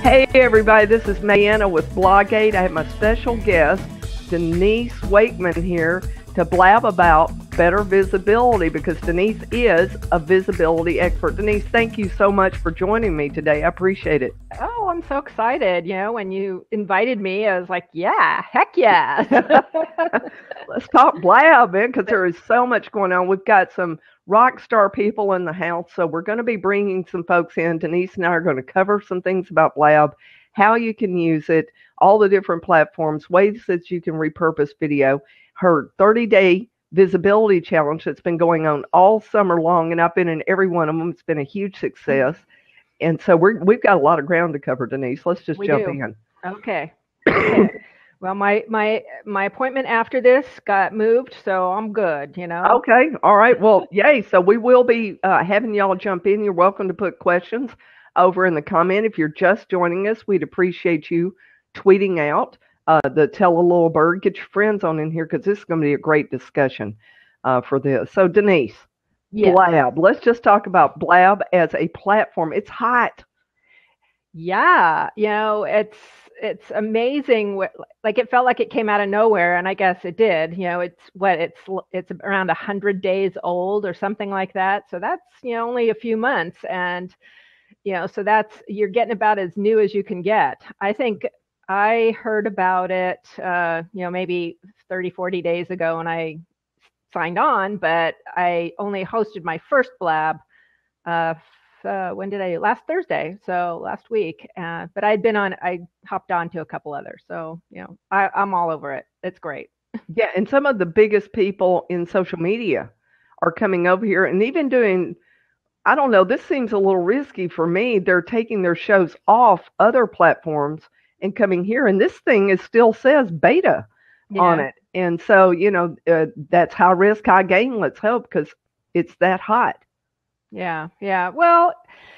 Hey everybody, this is Mayanna with Blogate. I have my special guest, Denise Wakeman, here to blab about better visibility because Denise is a visibility expert. Denise, thank you so much for joining me today. I appreciate it. Oh, I'm so excited. When you invited me, I was like, yeah, heck yeah. Let's talk blab, man, because there is so much going on. We've got some rock star people in the house, so we're going to be bringing some folks in. Denise and I are going to cover some things about blab, how you can use it, all the different platforms, ways that you can repurpose video, her 30-day visibility challenge that's been going on all summer long, and I've been in every one of them. It's been a huge success. And so we've got a lot of ground to cover, Denise. Let's just jump in. Okay. Well, my appointment after this got moved, so I'm good, Okay. All right. Well, yay. So we will be having y'all jump in. You're welcome to put questions over in the comment. If you're just joining us, we'd appreciate you tweeting out the Tell a Little Bird. Get your friends on in here because this is going to be a great discussion for this. So, Denise, yes. Blab. Let's just talk about Blab as a platform. It's hot. Yeah. It's amazing. Like it felt like it came out of nowhere, and I guess it did. It's around 100 days old or something like that. So that's only a few months, and so you're getting about as new as you can get. I think I heard about it, maybe 30, 40 days ago, and I signed on, but I only hosted my first Blab. Last Thursday, so last week. But I hopped on to a couple others. So, I'm all over it. It's great. Yeah, and some of the biggest people in social media are coming over here and even doing, I don't know, this seems a little risky for me. They're taking their shows off other platforms and coming here, and this thing still says beta on it. And so, that's high risk, high gain, let's hope, because it's that hot. Yeah. Well,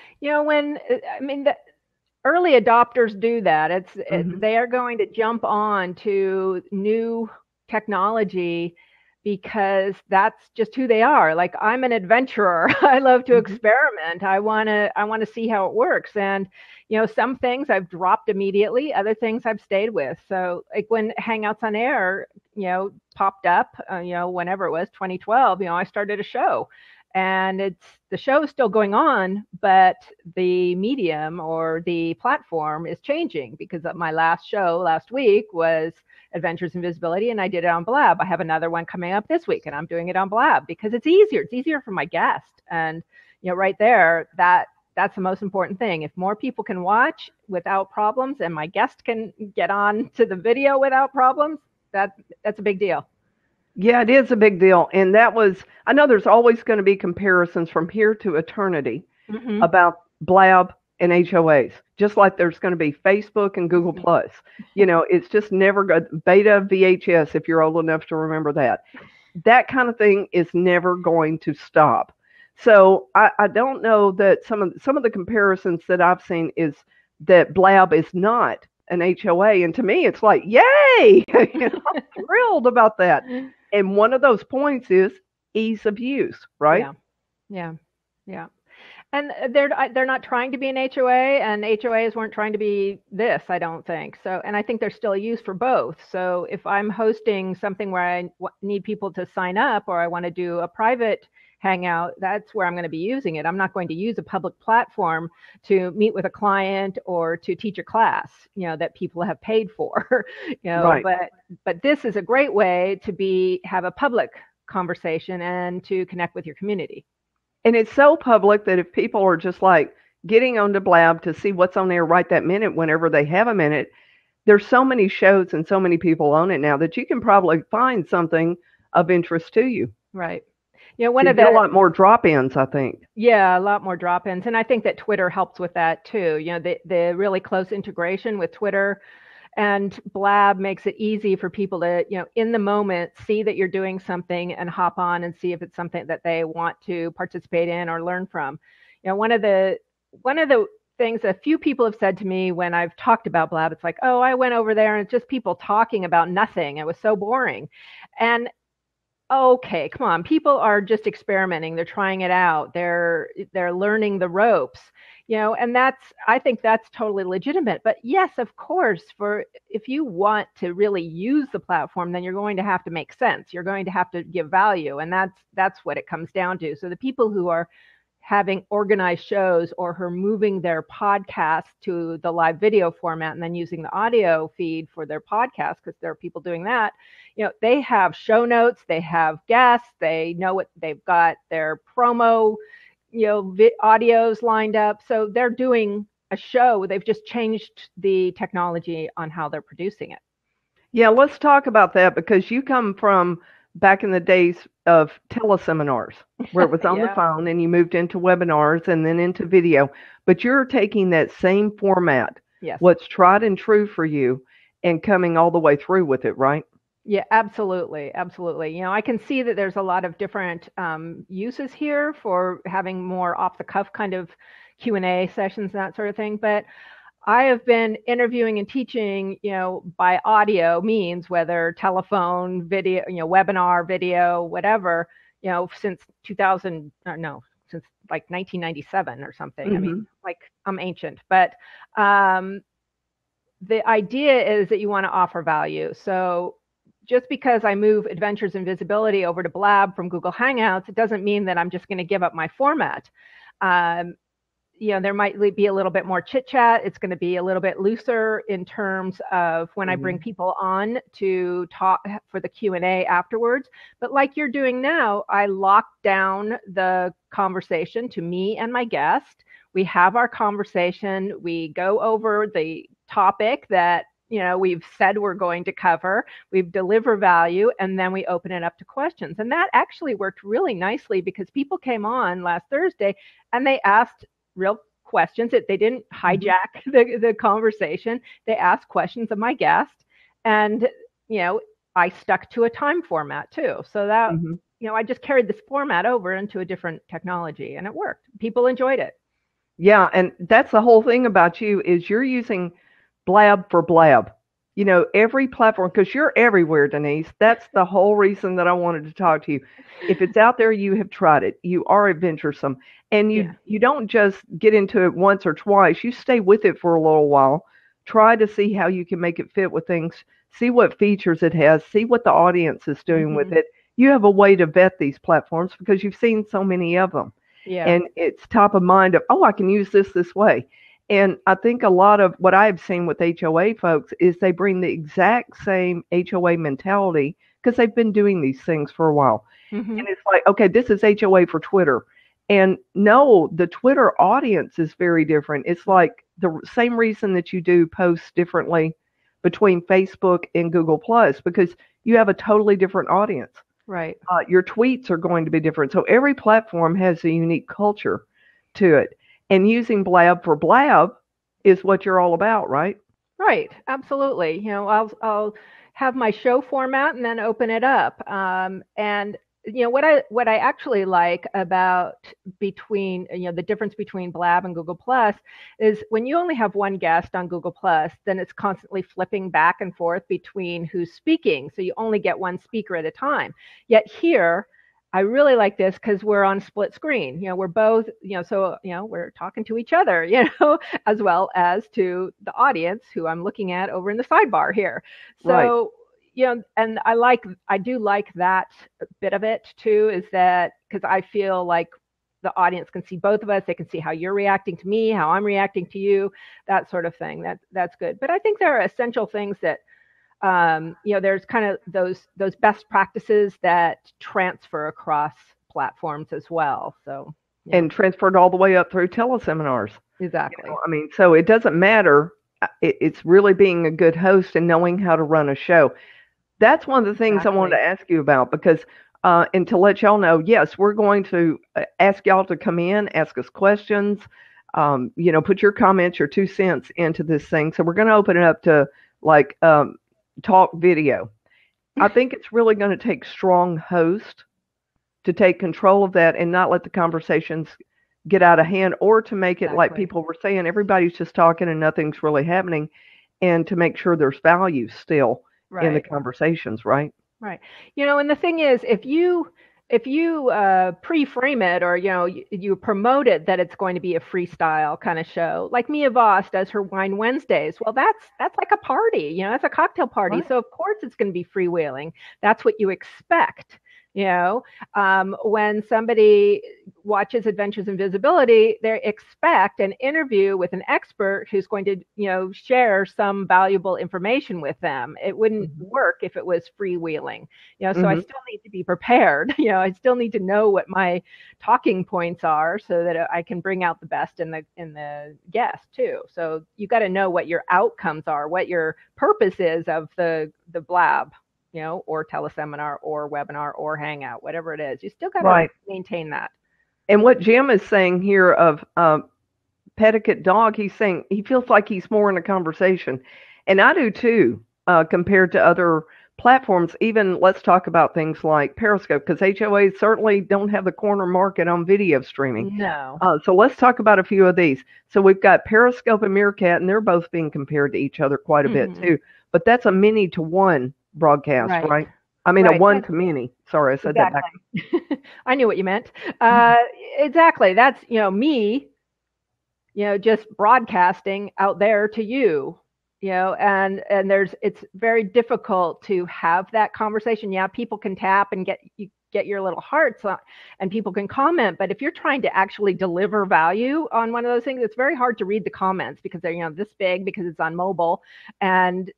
the early adopters do that. They are going to jump on to new technology because that's just who they are. Like, I'm an adventurer. I love to experiment. I want to see how it works. And, some things I've dropped immediately, other things I've stayed with. So like when Hangouts on Air, popped up, whenever it was 2012, I started a show. And the show is still going on, but the medium or the platform is changing because my last show last week was Adventures in Visibility, and I did it on Blab. I have another one coming up this week, and I'm doing it on Blab because it's easier. It's easier for my guest. And, right there, that's the most important thing. If more people can watch without problems and my guest can get on to the video without problems, that's a big deal. Yeah, it is a big deal. And I know there's always going to be comparisons from here to eternity about Blab and HOAs, just like there's going to be Facebook and Google Plus. It's just never good. Beta VHS, if you're old enough to remember that. That kind of thing is never going to stop. So I don't know that some of the comparisons that I've seen is that Blab is not an HOA. And to me, it's like, yay! I'm thrilled about that. And one of those points is ease of use, right? Yeah. And they're not trying to be an HOA, and HOAs weren't trying to be this, I don't think. So, and I think there's still a use for both. So if I'm hosting something where I need people to sign up, or I want to do a private Hangout, that's where I'm going to be using it. I'm not going to use a public platform to meet with a client or to teach a class, that people have paid for, Right. But this is a great way to have a public conversation and to connect with your community. And it's so public that if people are just like getting onto Blab to see what's on there right that minute, whenever they have a minute, there's so many shows and so many people on it now that you can probably find something of interest to you. Right. A lot more drop-ins, I think. Yeah, a lot more drop-ins. And I think that Twitter helps with that too. The really close integration with Twitter and Blab makes it easy for people to, in the moment, see that you're doing something and hop on and see if it's something that they want to participate in or learn from. One of the things a few people have said to me when I've talked about Blab, it's like, oh, I went over there and it's just people talking about nothing. It was so boring. And okay, come on. People are just experimenting. They're trying it out. They're learning the ropes. And I think that's totally legitimate. But yes, of course, if you want to really use the platform, then you're going to have to make sense. You're going to have to give value. And that's what it comes down to. So the people who are having organized shows or who are moving their podcast to the live video format and then using the audio feed for their podcast, because there are people doing that, they have show notes, they have guests, they know what they've got, their promo audios lined up. So they're doing a show. They've just changed the technology on how they're producing it. Yeah, let's talk about that, because you come from back in the days of teleseminars where it was on the phone, and you moved into webinars and then into video. But you're taking that same format, what's tried and true for you, and coming all the way through with it, right? Yeah, absolutely. Absolutely. I can see that there's a lot of different uses here for having more off the cuff kind of Q&A sessions and that sort of thing. But I have been interviewing and teaching, by audio means, whether telephone, video, webinar, video, whatever, since since like 1997 or something. Mm-hmm. I mean, like, I'm ancient, but the idea is that you want to offer value. So just because I move Adventures in Visibility over to Blab from Google Hangouts, it doesn't mean that I'm just going to give up my format. There might be a little bit more chit chat. It's going to be a little bit looser in terms of when I bring people on to talk for the Q&A afterwards. But like you're doing now, I lock down the conversation to me and my guest. We have our conversation. We go over the topic that we've said we're going to cover, we've deliver value, and then we open it up to questions. And that actually worked really nicely, because people came on last Thursday and they asked real questions. They didn't hijack the conversation. They asked questions of my guest, and I stuck to a time format too. So that I just carried this format over into a different technology, and it worked. People enjoyed it. Yeah, and that's the whole thing about you, is you're using Blab for Blab. Every platform, because you're everywhere, Denise. That's the whole reason that I wanted to talk to you. If it's out there, you have tried it. You are adventuresome. And you don't just get into it once or twice. You stay with it for a little while. Try to see how you can make it fit with things. See what features it has. See what the audience is doing with it. You have a way to vet these platforms because you've seen so many of them. Yeah. And it's top of mind of, I can use this way. And I think a lot of what I've seen with HOA folks is they bring the exact same HOA mentality because they've been doing these things for a while. And it's like, okay, this is HOA for Twitter. And no, the Twitter audience is very different. It's like the same reason that you do posts differently between Facebook and Google Plus, because you have a totally different audience. Right. Your tweets are going to be different. So every platform has a unique culture to it. And using Blab for Blab is what you're all about, right? Right. Absolutely. I'll have my show format and then open it up. And what I actually like about between the difference between Blab and Google Plus is when you only have one guest on Google Plus, then it's constantly flipping back and forth between who's speaking. So you only get one speaker at a time. Yet here, I really like this because we're on split screen. We're both, so, we're talking to each other, as well as to the audience who I'm looking at over in the sidebar here. So, right. And I do like that bit of it too, is that because I feel like the audience can see both of us. They can see how you're reacting to me, how I'm reacting to you, that sort of thing. That's good. But I think there are essential things that, there's kind of those best practices that transfer across platforms as well. So, and transferred all the way up through teleseminars. Exactly. So it doesn't matter. It's really being a good host and knowing how to run a show. That's one of the things I wanted to ask you about, because and to let y'all know, yes, we're going to ask y'all to come in, ask us questions, put your comments, your 2 cents into this thing. So we're going to open it up to talk video. I think it's really going to take strong host to take control of that and not let the conversations get out of hand, or to make it like people were saying, everybody's just talking and nothing's really happening, and to make sure there's value still in the conversations, right? Right. And the thing is, if you if you pre-frame it, or you promote it that it's going to be a freestyle kind of show, like Mia Voss does her Wine Wednesdays. Well, that's like a party, it's a cocktail party. Right. So of course it's going to be freewheeling. That's what you expect. When somebody watches Adventures in Visibility, they expect an interview with an expert who's going to, share some valuable information with them. It wouldn't work if it was freewheeling, so I still need to be prepared. I still need to know what my talking points are so that I can bring out the best in the guest too. So you got to know what your outcomes are, what your purpose is of the Blab, or teleseminar or webinar or hangout, whatever it is. You still got to maintain that. And what Jim is saying here of Petticoat Dog, he's saying he feels like he's more in a conversation. And I do too, compared to other platforms. Even let's talk about things like Periscope, because HOAs certainly don't have the corner market on video streaming. No. So let's talk about a few of these. So we've got Periscope and Meerkat, and they're both being compared to each other quite a bit too. But that's a many to one broadcast, right? I mean, a one to many. Sorry, I said that back. I knew what you meant. Exactly. That's, me, just broadcasting out there to you, and it's very difficult to have that conversation. Yeah, people can tap and get your little hearts on, and people can comment. But if you're trying to actually deliver value on one of those things, it's very hard to read the comments because they're, this big because it's on mobile. And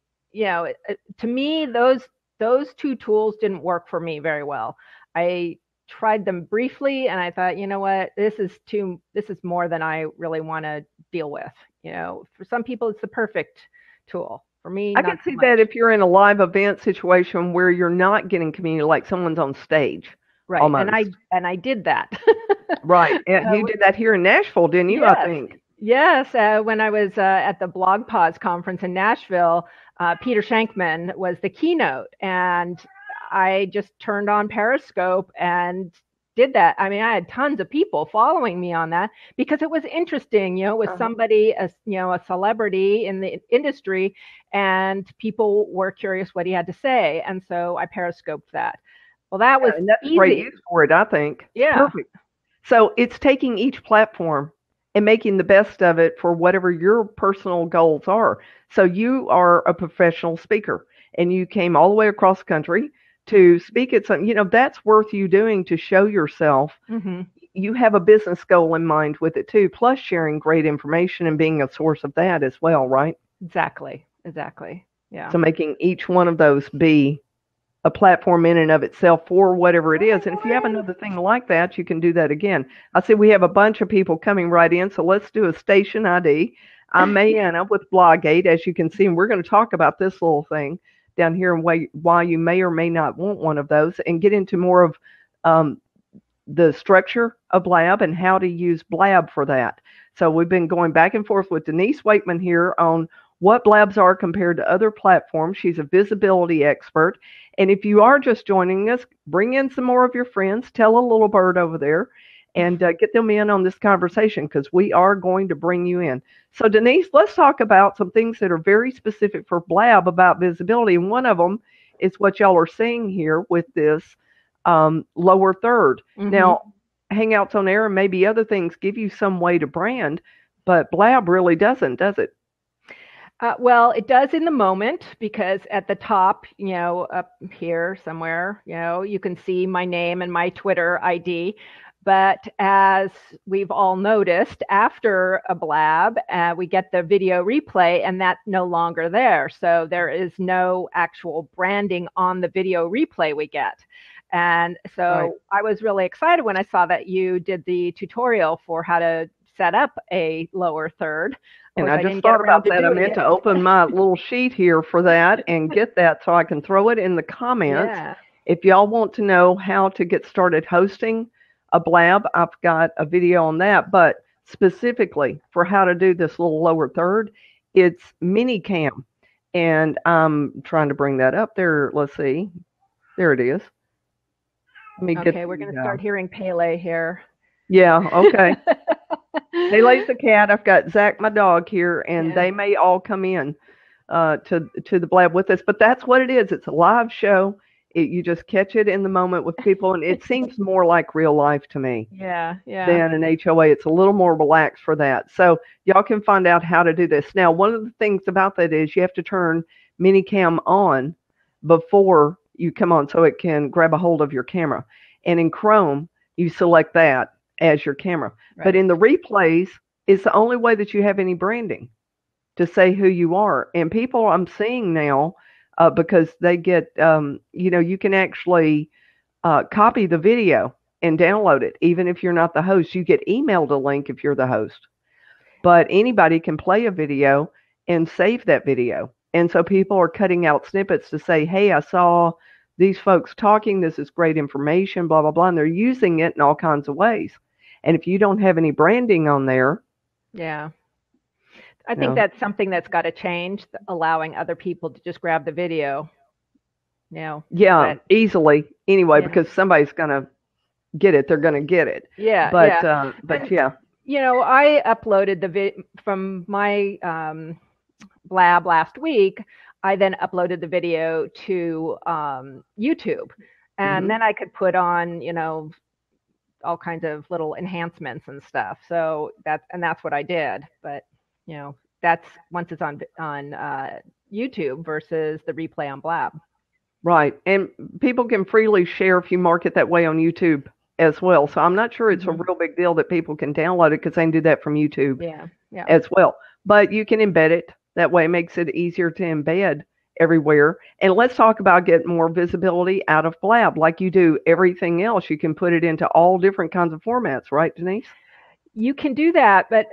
to me, those two tools didn't work for me very well. I tried them briefly and I thought, what, this is more than I really want to deal with. For some people, it's the perfect tool. For me, I can see that if you're in a live event situation where you're not getting community, like someone's on stage. Right. Almost. And I did that. Right. And you did that here in Nashville, didn't you? Yes. I think. Yes. When I was at the Blog Pause conference in Nashville, Peter Shankman was the keynote, and I just turned on Periscope and did that. I mean, I had tons of people following me on that because it was interesting, it was somebody, a celebrity in the industry, and people were curious what he had to say. And so I Periscoped that. Well, that was and that's easy. Great use for it, I think. Yeah. Perfect. So it's taking each platform and making the best of it for whatever your personal goals are. So you are a professional speaker and you came all the way across the country to speak at something, that's worth you doing to show yourself. You have a business goal in mind with it too, plus sharing great information and being a source of that as well, right? Exactly. Yeah. So making each one of those be a platform in and of itself for whatever it is. And if you have another thing like that, you can do that again. I see we have a bunch of people coming right in, so let's do a station ID. I'm Mayanna with Bloggate, as you can see, and we're going to talk about this little thing down here and why you may or may not want one of those, and get into more of the structure of Blab and how to use Blab for that. So we've been going back and forth with Denise Wakeman here on what Blabs are compared to other platforms. She's a visibility expert. And if you are just joining us, bring in some more of your friends, tell a little bird over there, and get them in on this conversation, because we are going to bring you in. So Denise, let's talk about some things that are very specific for Blab about visibility. And one of them is what y'all are seeing here with this lower third. Now, Hangouts on Air and maybe other things give you some way to brand, but Blab really doesn't, does it? Well, it does in the moment, because at the top, up here somewhere, you can see my name and my Twitter ID. But as we've all noticed, after a Blab, we get the video replay, and that's no longer there. So there is no actual branding on the video replay we get. And so I was really excited when I saw that you did the tutorial for how to set up a lower third. And I just thought about that. I meant to open my little sheet here for that and get that so I can throw it in the comments. Yeah. If y'all want to know how to get started hosting a Blab, I've got a video on that. But specifically for how to do this little lower third, it's Minicam. And I'm trying to bring that up there. Let's see. There it is. Okay, we're going to start hearing Pele here. Yeah, okay. Pele's the cat. I've got Zach, my dog, here, and they may all come in to the Blab with us. But that's what it is. It's a live show. You just catch it in the moment with people, and it seems more like real life to me Yeah, yeah. than an HOA. It's a little more relaxed for that. So y'all can find out how to do this. Now, one of the things about that is you have to turn Minicam on before you come on so it can grab a hold of your camera. And in Chrome, you select that as your camera. Right. But in the replays, it's the only way that you have any branding to say who you are. And people I'm seeing now, because they get, you can actually copy the video and download it. Even if you're not the host, you get emailed a link if you're the host. But anybody can play a video and save that video. And so people are cutting out snippets to say, hey, I saw these folks talking. This is great information, blah, blah, blah. And they're using it in all kinds of ways. And if you don't have any branding on there. Yeah. I think that's something that's got to change, allowing other people to just grab the video. Yeah, easily. Anyway, because somebody's going to get it. They're going to get it. Yeah. But yeah. I uploaded the video from my Blab last week. I then uploaded the video to YouTube. And then I could put on, all kinds of little enhancements and stuff. So that's what I did. But that's once it's on YouTube versus the replay on Blab. Right. And people can freely share if you mark it that way on YouTube as well. So I'm not sure it's a real big deal that people can download it because they can do that from YouTube as well. But you can embed it. That way it makes it easier to embed everywhere. And let's talk about getting more visibility out of Blab. Like you do everything else, you can put it into all different kinds of formats, right, Denise? You can do that. But,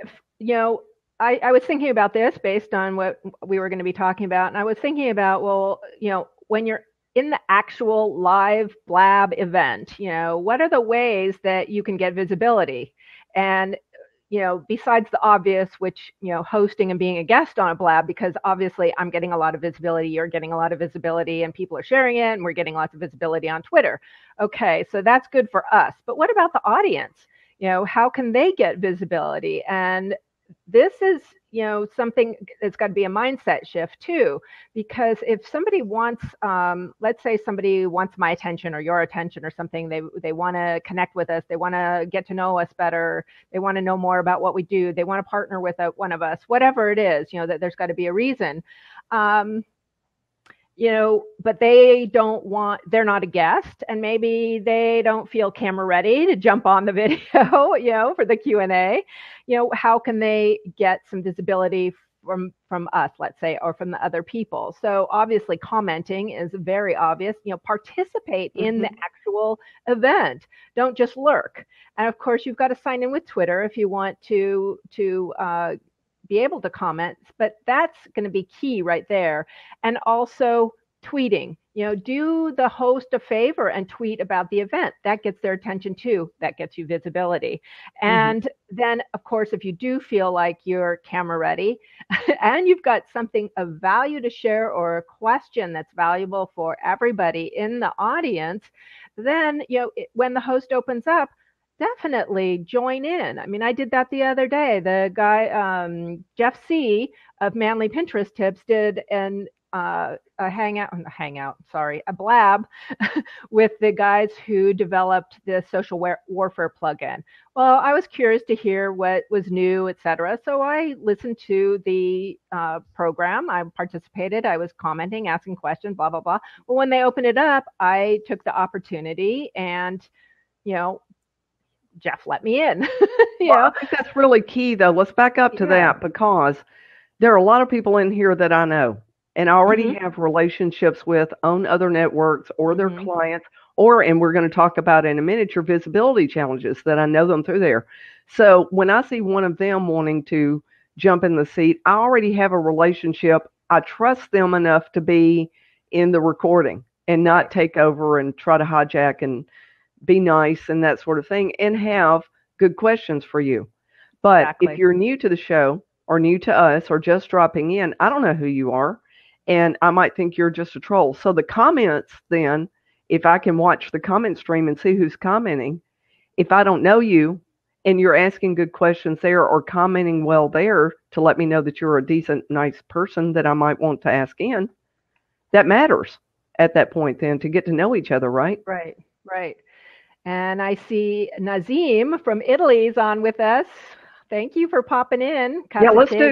I was thinking about this based on what we were going to be talking about. And I was thinking about, when you're in the actual live Blab event, what are the ways that you can get visibility? And, besides the obvious, which, hosting and being a guest on a Blab, because obviously I'm getting a lot of visibility, you're getting a lot of visibility, and people are sharing it, and we're getting lots of visibility on Twitter. Okay, so that's good for us. But what about the audience? How can they get visibility? And this is, something that's got to be a mindset shift too, because if somebody wants, let's say somebody wants my attention or your attention or something, they want to connect with us, they want to get to know us better, they want to know more about what we do, they want to partner with one of us, whatever it is, that there's got to be a reason. But they're not a guest, and maybe they don't feel camera ready to jump on the video, for the Q&A. How can they get some visibility from us, let's say, or from the other people? So obviously commenting is very obvious. Participate in the actual event. Don't just lurk. And of course, you've got to sign in with Twitter if you want to be able to comment, but that's going to be key right there. And also tweeting, do the host a favor and tweet about the event. That gets their attention too. That gets you visibility. And then, of course, if you do feel like you're camera ready and you've got something of value to share or a question that's valuable for everybody in the audience, then, when the host opens up, definitely join in. I mean, I did that the other day. The guy, Jeff C. of Manly Pinterest Tips did a Blab with the guys who developed the social warfare plugin. Well, I was curious to hear what was new, etc. So I listened to the program. I participated. I was commenting, asking questions, blah, blah, blah. Well, when they opened it up, I took the opportunity and, Jeff let me in. I think that's really key, though. Let's back up to that, because there are a lot of people in here that I know and already have relationships with on other networks or their clients, and we're going to talk about in a minute, your visibility challenges that I know them through there. So when I see one of them wanting to jump in the seat, I already have a relationship. I trust them enough to be in the recording and not take over and try to hijack and be nice and that sort of thing, and have good questions for you. But if you're new to the show or new to us or just dropping in, I don't know who you are, and I might think you're just a troll. So the comments then, if I can watch the comment stream and see who's commenting, if I don't know you and you're asking good questions there or commenting well there to let me know that you're a decent, nice person that I might want to ask in, that matters. at that point then to get to know each other, right? Right, right. And I see Nazim from Italy is on with us. Thank you for popping in. Yeah,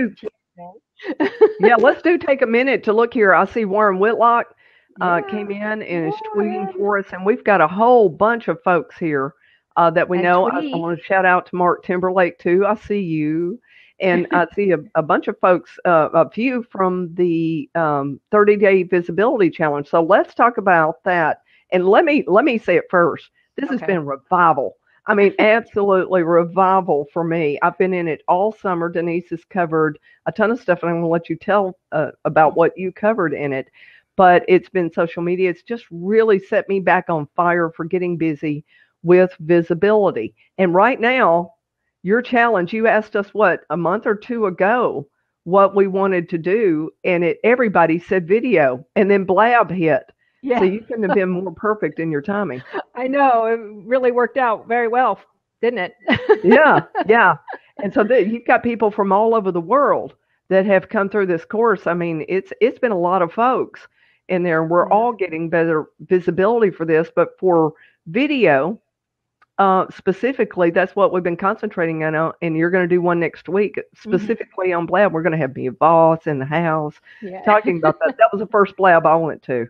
let's take a minute to look here. I see Warren Whitlock came in and is tweeting for us, and we've got a whole bunch of folks here that we know. I want to shout out to Mark Timberlake too. I see you, and I see a bunch of folks, a few from the 30-day visibility challenge. So let's talk about that. And let me say it first. This has been revival. I mean, absolutely revival for me. I've been in it all summer. Denise has covered a ton of stuff, and I'm going to let you tell about what you covered in it. But it's been social media. It's just really set me back on fire for getting busy with visibility. And right now, your challenge, you asked us, a month or two ago, what we wanted to do, and everybody said video, and then Blab hit. Yeah. So you couldn't have been more perfect in your timing. I know. It really worked out very well, didn't it? Yeah. And so you've got people from all over the world that have come through this course. I mean, it's been a lot of folks in there. We're all getting better visibility for this. But for video, specifically, that's what we've been concentrating on. And you're going to do one next week, specifically on Blab. We're going to have me boss in the house talking about that. That was the first Blab I went to.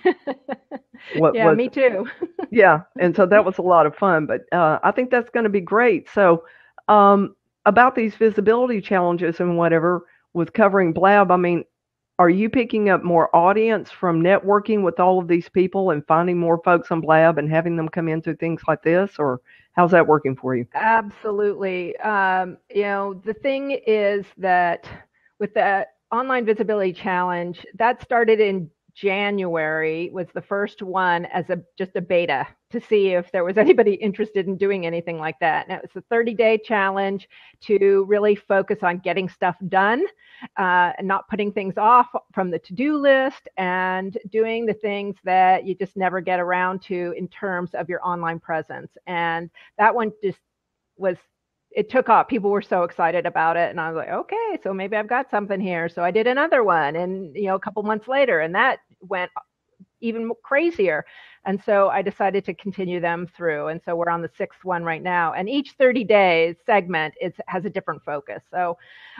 Me too. Yeah, and so that was a lot of fun, but I think that's going to be great. So about these visibility challenges and whatever with covering Blab, I mean, are you picking up more audience from networking with all of these people and finding more folks on Blab and having them come in through things like this, or how's that working for you? Absolutely. The thing is that with the online visibility challenge, that started in January, was the first one as just a beta to see if there was anybody interested in doing anything like that. And it was a 30-day challenge to really focus on getting stuff done and not putting things off from the to-do list and doing the things that you just never get around to in terms of your online presence. And that one just it took off. People were so excited about it. And I was like, okay, so maybe I've got something here. So I did another one, and, a couple months later, and that went even crazier. And so I decided to continue them through. And so we're on the 6th one right now. And each 30-day segment has a different focus. So,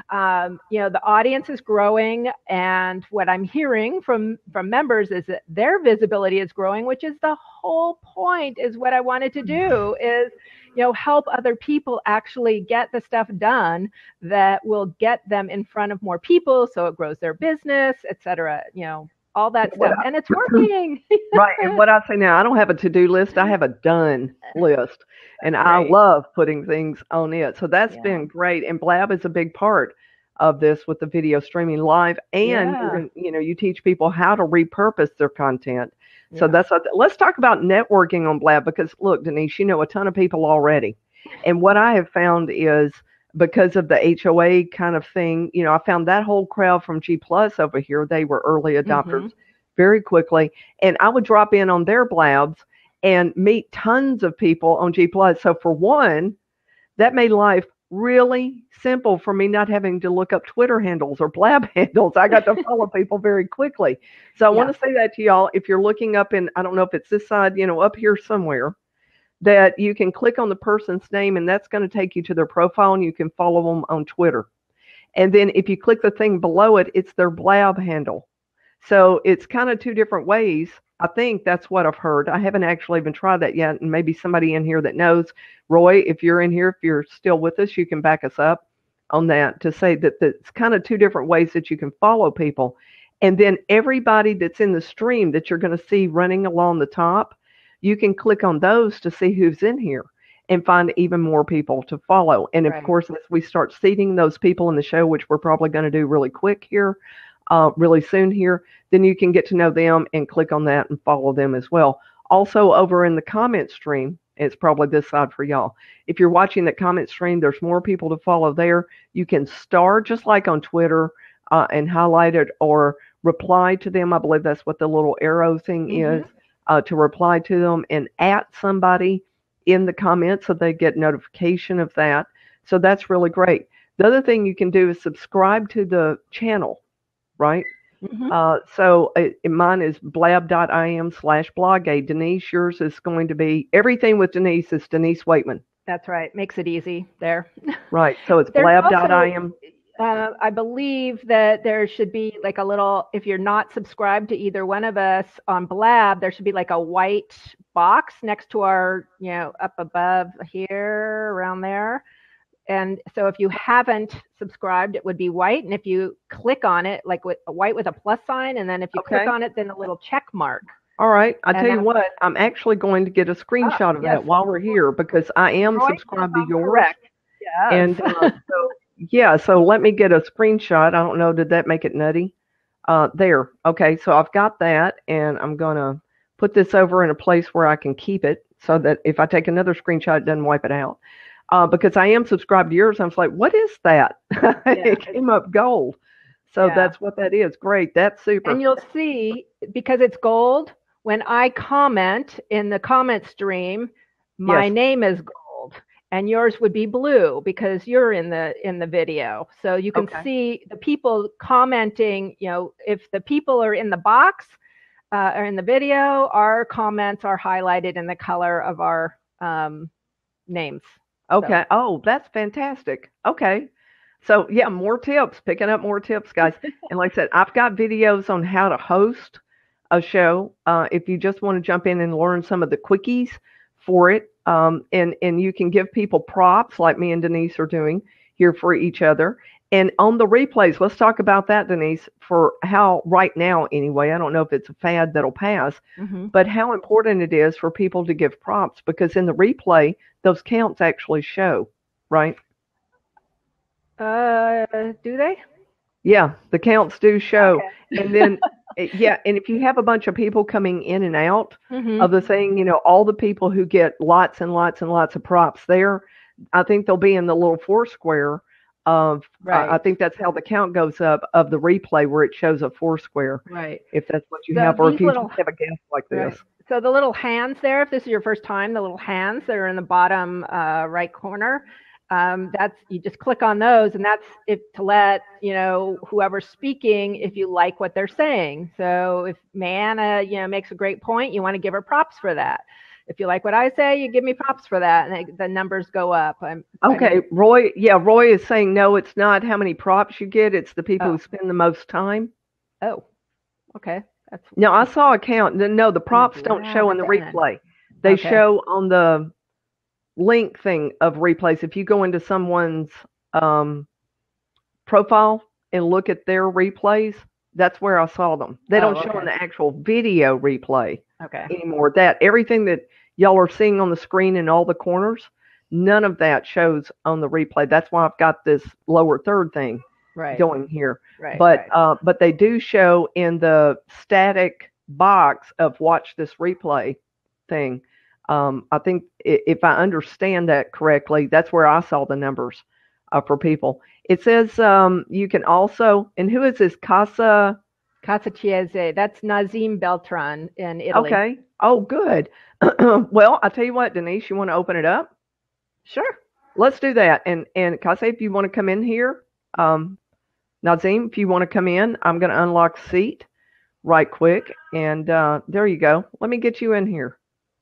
the audience is growing. And what I'm hearing from members is that their visibility is growing, which is the whole point, is what I wanted to do is, help other people actually get the stuff done that will get them in front of more people. So it grows their business, et cetera, all that stuff. And it's working. Right. And what I say now, I don't have a to-do list. I have a done list. And I love putting things on it. So that's been great. And Blab is a big part of this with the video streaming live. And, you teach people how to repurpose their content. So let's talk about networking on Blab, because look, Denise, you know a ton of people already. And what I have found is, because of the HOA kind of thing, I found that whole crowd from G Plus over here. They were early adopters very quickly. And I would drop in on their Blabs and meet tons of people on G Plus. So for one, that made life really simple for me, not having to look up Twitter handles or Blab handles. I got to follow people very quickly. So I want to say that to y'all. If you're looking up in, I don't know if it's this side, up here somewhere, that you can click on the person's name, and that's going to take you to their profile, and you can follow them on Twitter. And then if you click the thing below it, it's their Blab handle. So it's kind of two different ways. I think that's what I've heard. I haven't actually even tried that yet, and maybe somebody in here that knows. Roy, if you're in here, if you're still with us, you can back us up on that to say that it's kind of two different ways that you can follow people. And then everybody that's in the stream that you're going to see running along the top, you can click on those to see who's in here and find even more people to follow. And of course, as we start seating those people in the show, which we're probably going to do really quick here, really soon here, then you can get to know them and click on that and follow them as well. Also, over in the comment stream, it's probably this side for y'all. If you're watching the comment stream, there's more people to follow there. You can star just like on Twitter and highlight it or reply to them. I believe that's what the little arrow thing is, to reply to them and at somebody in the comments so they get notification of that. So that's really great. The other thing you can do is subscribe to the channel, right? So mine is blab.im/blogade. Denise, yours is going to be everything with Denise is Denise Wakeman. That's right. Makes it easy there. Right. So it's blab.im. I believe that there should be like a little, if you're not subscribed to either one of us on Blab, there should be like a white box next to our, up above here, around there. And so if you haven't subscribed, it would be white. And if you click on it, like with white with a plus sign, and then if you click on it, then a little check mark. All right. I'll tell you what, I'm actually going to get a screenshot of that while we're here because I am subscribed to yours. Correct. Yes. And so let me get a screenshot. I don't know, did that make it nutty? There. Okay, so I've got that, and I'm going to put this over in a place where I can keep it so that if I take another screenshot, it doesn't wipe it out. Because I am subscribed to yours. I was like, what is that? It came up gold. So that's what that is. Great. That's super. And you'll see, because it's gold, when I comment in the comment stream, my name is gold. And yours would be blue because you're in the video. So you can see the people commenting, if the people are in the box or in the video, our comments are highlighted in the color of our names. Okay. So. Oh, that's fantastic. Okay. So yeah, more tips, picking up more tips, guys. And like I said, I've got videos on how to host a show. If you just want to jump in and learn some of the quickies for it. And you can give people props like me and Denise are doing here for each other. And on the replays, let's talk about that, Denise, for how right now, anyway, I don't know if it's a fad that'll pass, but how important it is for people to give props because in the replay, those counts actually show, right? Do they? Yeah, the counts do show. Okay. And then, and if you have a bunch of people coming in and out of the thing, all the people who get lots and lots and lots of props there, I think they'll be in the little Foursquare of, I think that's how the count goes up of the replay where it shows a Foursquare. Right. If that's what you have, or if you just have a guest like this. Right. So the little hands there, if this is your first time, the little hands that are in the bottom right corner, you just click on those, and that's to let whoever's speaking if you like what they're saying. So if Mariana makes a great point, you want to give her props for that. If you like what I say, you give me props for that, and the numbers go up. Roy. Yeah, Roy is saying no, it's not how many props you get; it's the people who spend the most time. Oh, okay. No, I saw a count. No, the props don't show in the replay. They show on the link thing of replays. If you go into someone's profile and look at their replays, that's where I saw them. They don't show in the actual video replay anymore. That everything that y'all are seeing on the screen in all the corners, none of that shows on the replay. That's why I've got this lower third thing going here. Right. But they do show in the static box of watch this replay thing. I think if I understand that correctly, that's where I saw the numbers for people. It says you can also, and who is this? Casa Chiese. That's Nazim Beltran in Italy. Okay. Oh, good. Well, I'll tell you what, Denise, you want to open it up? Sure. Let's do that. And Casa, if you want to come in here, Nazim, if you want to come in, I'm going to unlock seat right quick. And there you go. Let me get you in here.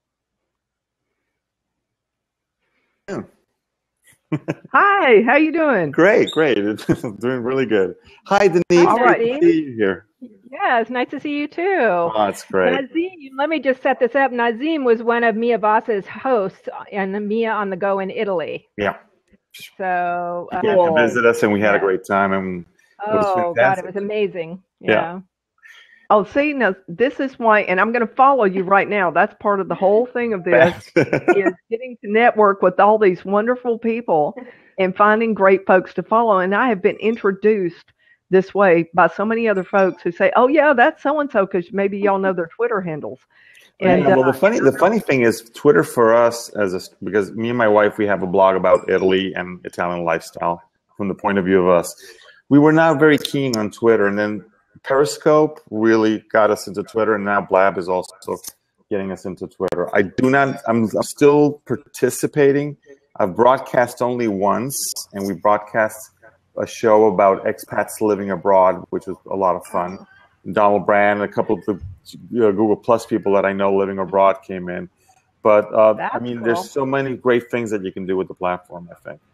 Yeah. Hi, how you doing? Great. Doing really good. Hi, Denise. All right. Nice to see you here. Yeah, it's nice to see you too. Oh, that's great. Nazim, let me just set this up. Nazim was one of Mia Voss's hosts in Mia on the Go in Italy. Yeah. So he came to visit us, and we had a great time. And God, it was amazing. Yeah. Oh, see, now this is why, and I'm going to follow you right now. That's part of the whole thing of this is getting to network with all these wonderful people and finding great folks to follow. And I have been introduced this way by so many other folks who say, "Oh, yeah, that's so and so," because maybe y'all know their Twitter handles. And well, the funny thing is, Twitter for us because me and my wife, we have a blog about Italy and Italian lifestyle from the point of view of us. We were not very keen on Twitter, and then Periscope really got us into Twitter, and now Blab is also getting us into Twitter. I'm still participating. I've broadcast only once, and we broadcast a show about expats living abroad, which was a lot of fun. Donald Brand, a couple of the Google Plus people that I know living abroad came in. But I mean, cool. There's so many great things that you can do with the platform, I think.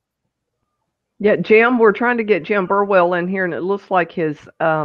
Yeah, Jim, we're trying to get Jim Burwell in here, and it looks like his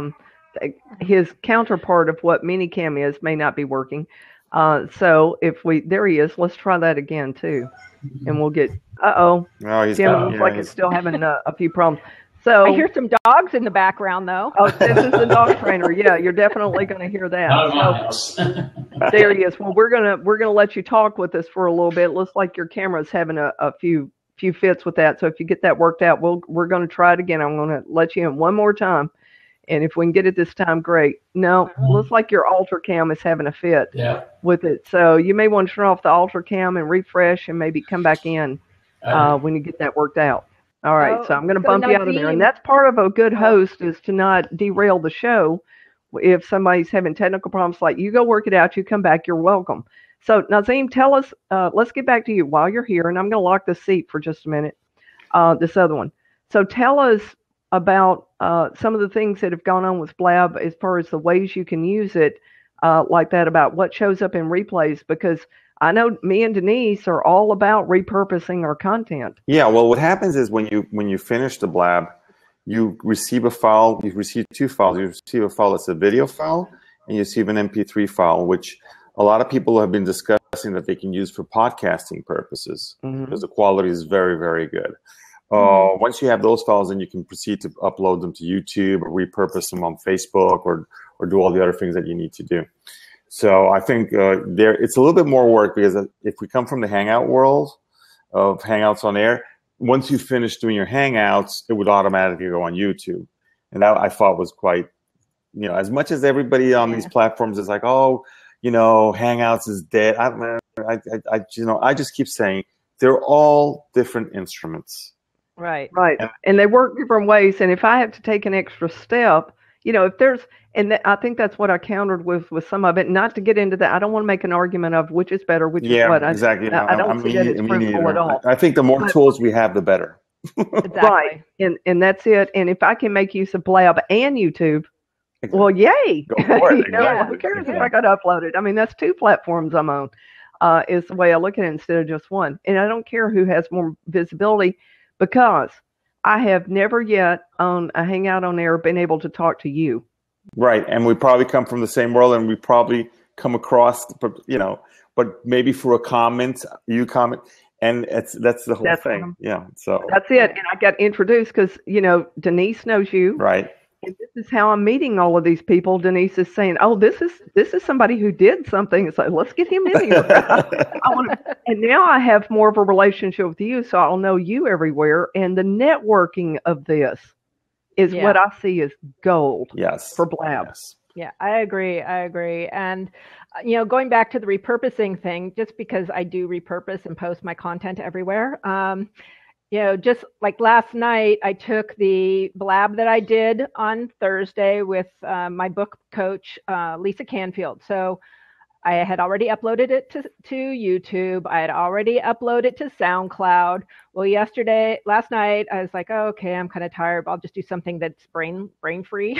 counterpart of what Minicam is may not be working. So there he is. Let's try that again too, and we'll get. No, Jim looks like it's still having a few problems. So I hear some dogs in the background, though. Oh, this is the dog trainer. Yeah, you're definitely going to hear that. Not in my house. There he is. Well, we're gonna let you talk with us for a little bit. It looks like your camera's having a few fits with that. So if you get that worked out, we're going to try it again. I'm going to let you in one more time, and if we can get it this time, great. No, looks like your Ultra Cam is having a fit with it. So you may want to turn off the Ultra Cam and refresh, and maybe come back in when you get that worked out. All right, so I'm going to bump you out of there. And that's part of a good host, is to not derail the show. If somebody's having technical problems, like, you go work it out, you come back, you're welcome. So Nazim, tell us, let's get back to you while you're here, and I'm going to lock the seat for just a minute, this other one. So tell us about some of the things that have gone on with Blab as far as the ways you can use it like that, about what shows up in replays, because I know me and Denise are all about repurposing our content. Yeah, well, what happens is when you finish the Blab, you receive a file. You receive two files. You receive a file that's a video file, and you receive an MP3 file, which a lot of people have been discussing that they can use for podcasting purposes, because the quality is very, very good. Once you have those files, then you can proceed to upload them to YouTube or repurpose them on Facebook or do all the other things that you need to do. So I think it's a little bit more work, because if we come from the Hangout world of Hangouts on Air, once you finish doing your Hangouts, it would automatically go on YouTube. And that I thought was quite, as much as everybody on these platforms is like, Hangouts is dead. I just keep saying they're all different instruments. Right. And they work different ways. And if I have to take an extra step, if there's, I think that's what I countered with some of it. Not to get into that, I don't want to make an argument of which is better, which is what. Exactly. I don't see that it's fruitful at all. I think the more tools we have, the better. Exactly. Right, and that's it. And if I can make use of Blab and YouTube, well, yay! Go for it. Who cares if I got to upload it? I mean, that's two platforms I'm on. Is the way I look at it instead of just one. And I don't care who has more visibility, because I have never yet on a Hangout on Air been able to talk to you. Right, and we probably come from the same world, and we probably come across, but maybe for a comment, you comment, and that's the whole thing. Yeah, so that's it. And I got introduced because Denise knows you, right? And this is how I'm meeting all of these people. Denise is saying, "Oh, this is somebody who did something." It's like, let's get him in here. And now I have more of a relationship with you, so I'll know you everywhere. And the networking of this is what I see as gold. Yes. For Blab. Yes. Yeah, I agree. And, going back to the repurposing thing, just because I do repurpose and post my content everywhere, just like last night, I took the Blab that I did on Thursday with my book coach, Lisa Canfield. So I had already uploaded it to YouTube. I had already uploaded it to SoundCloud. Well, last night, I was like, oh, okay, I'm kind of tired, but I'll just do something that's brain free.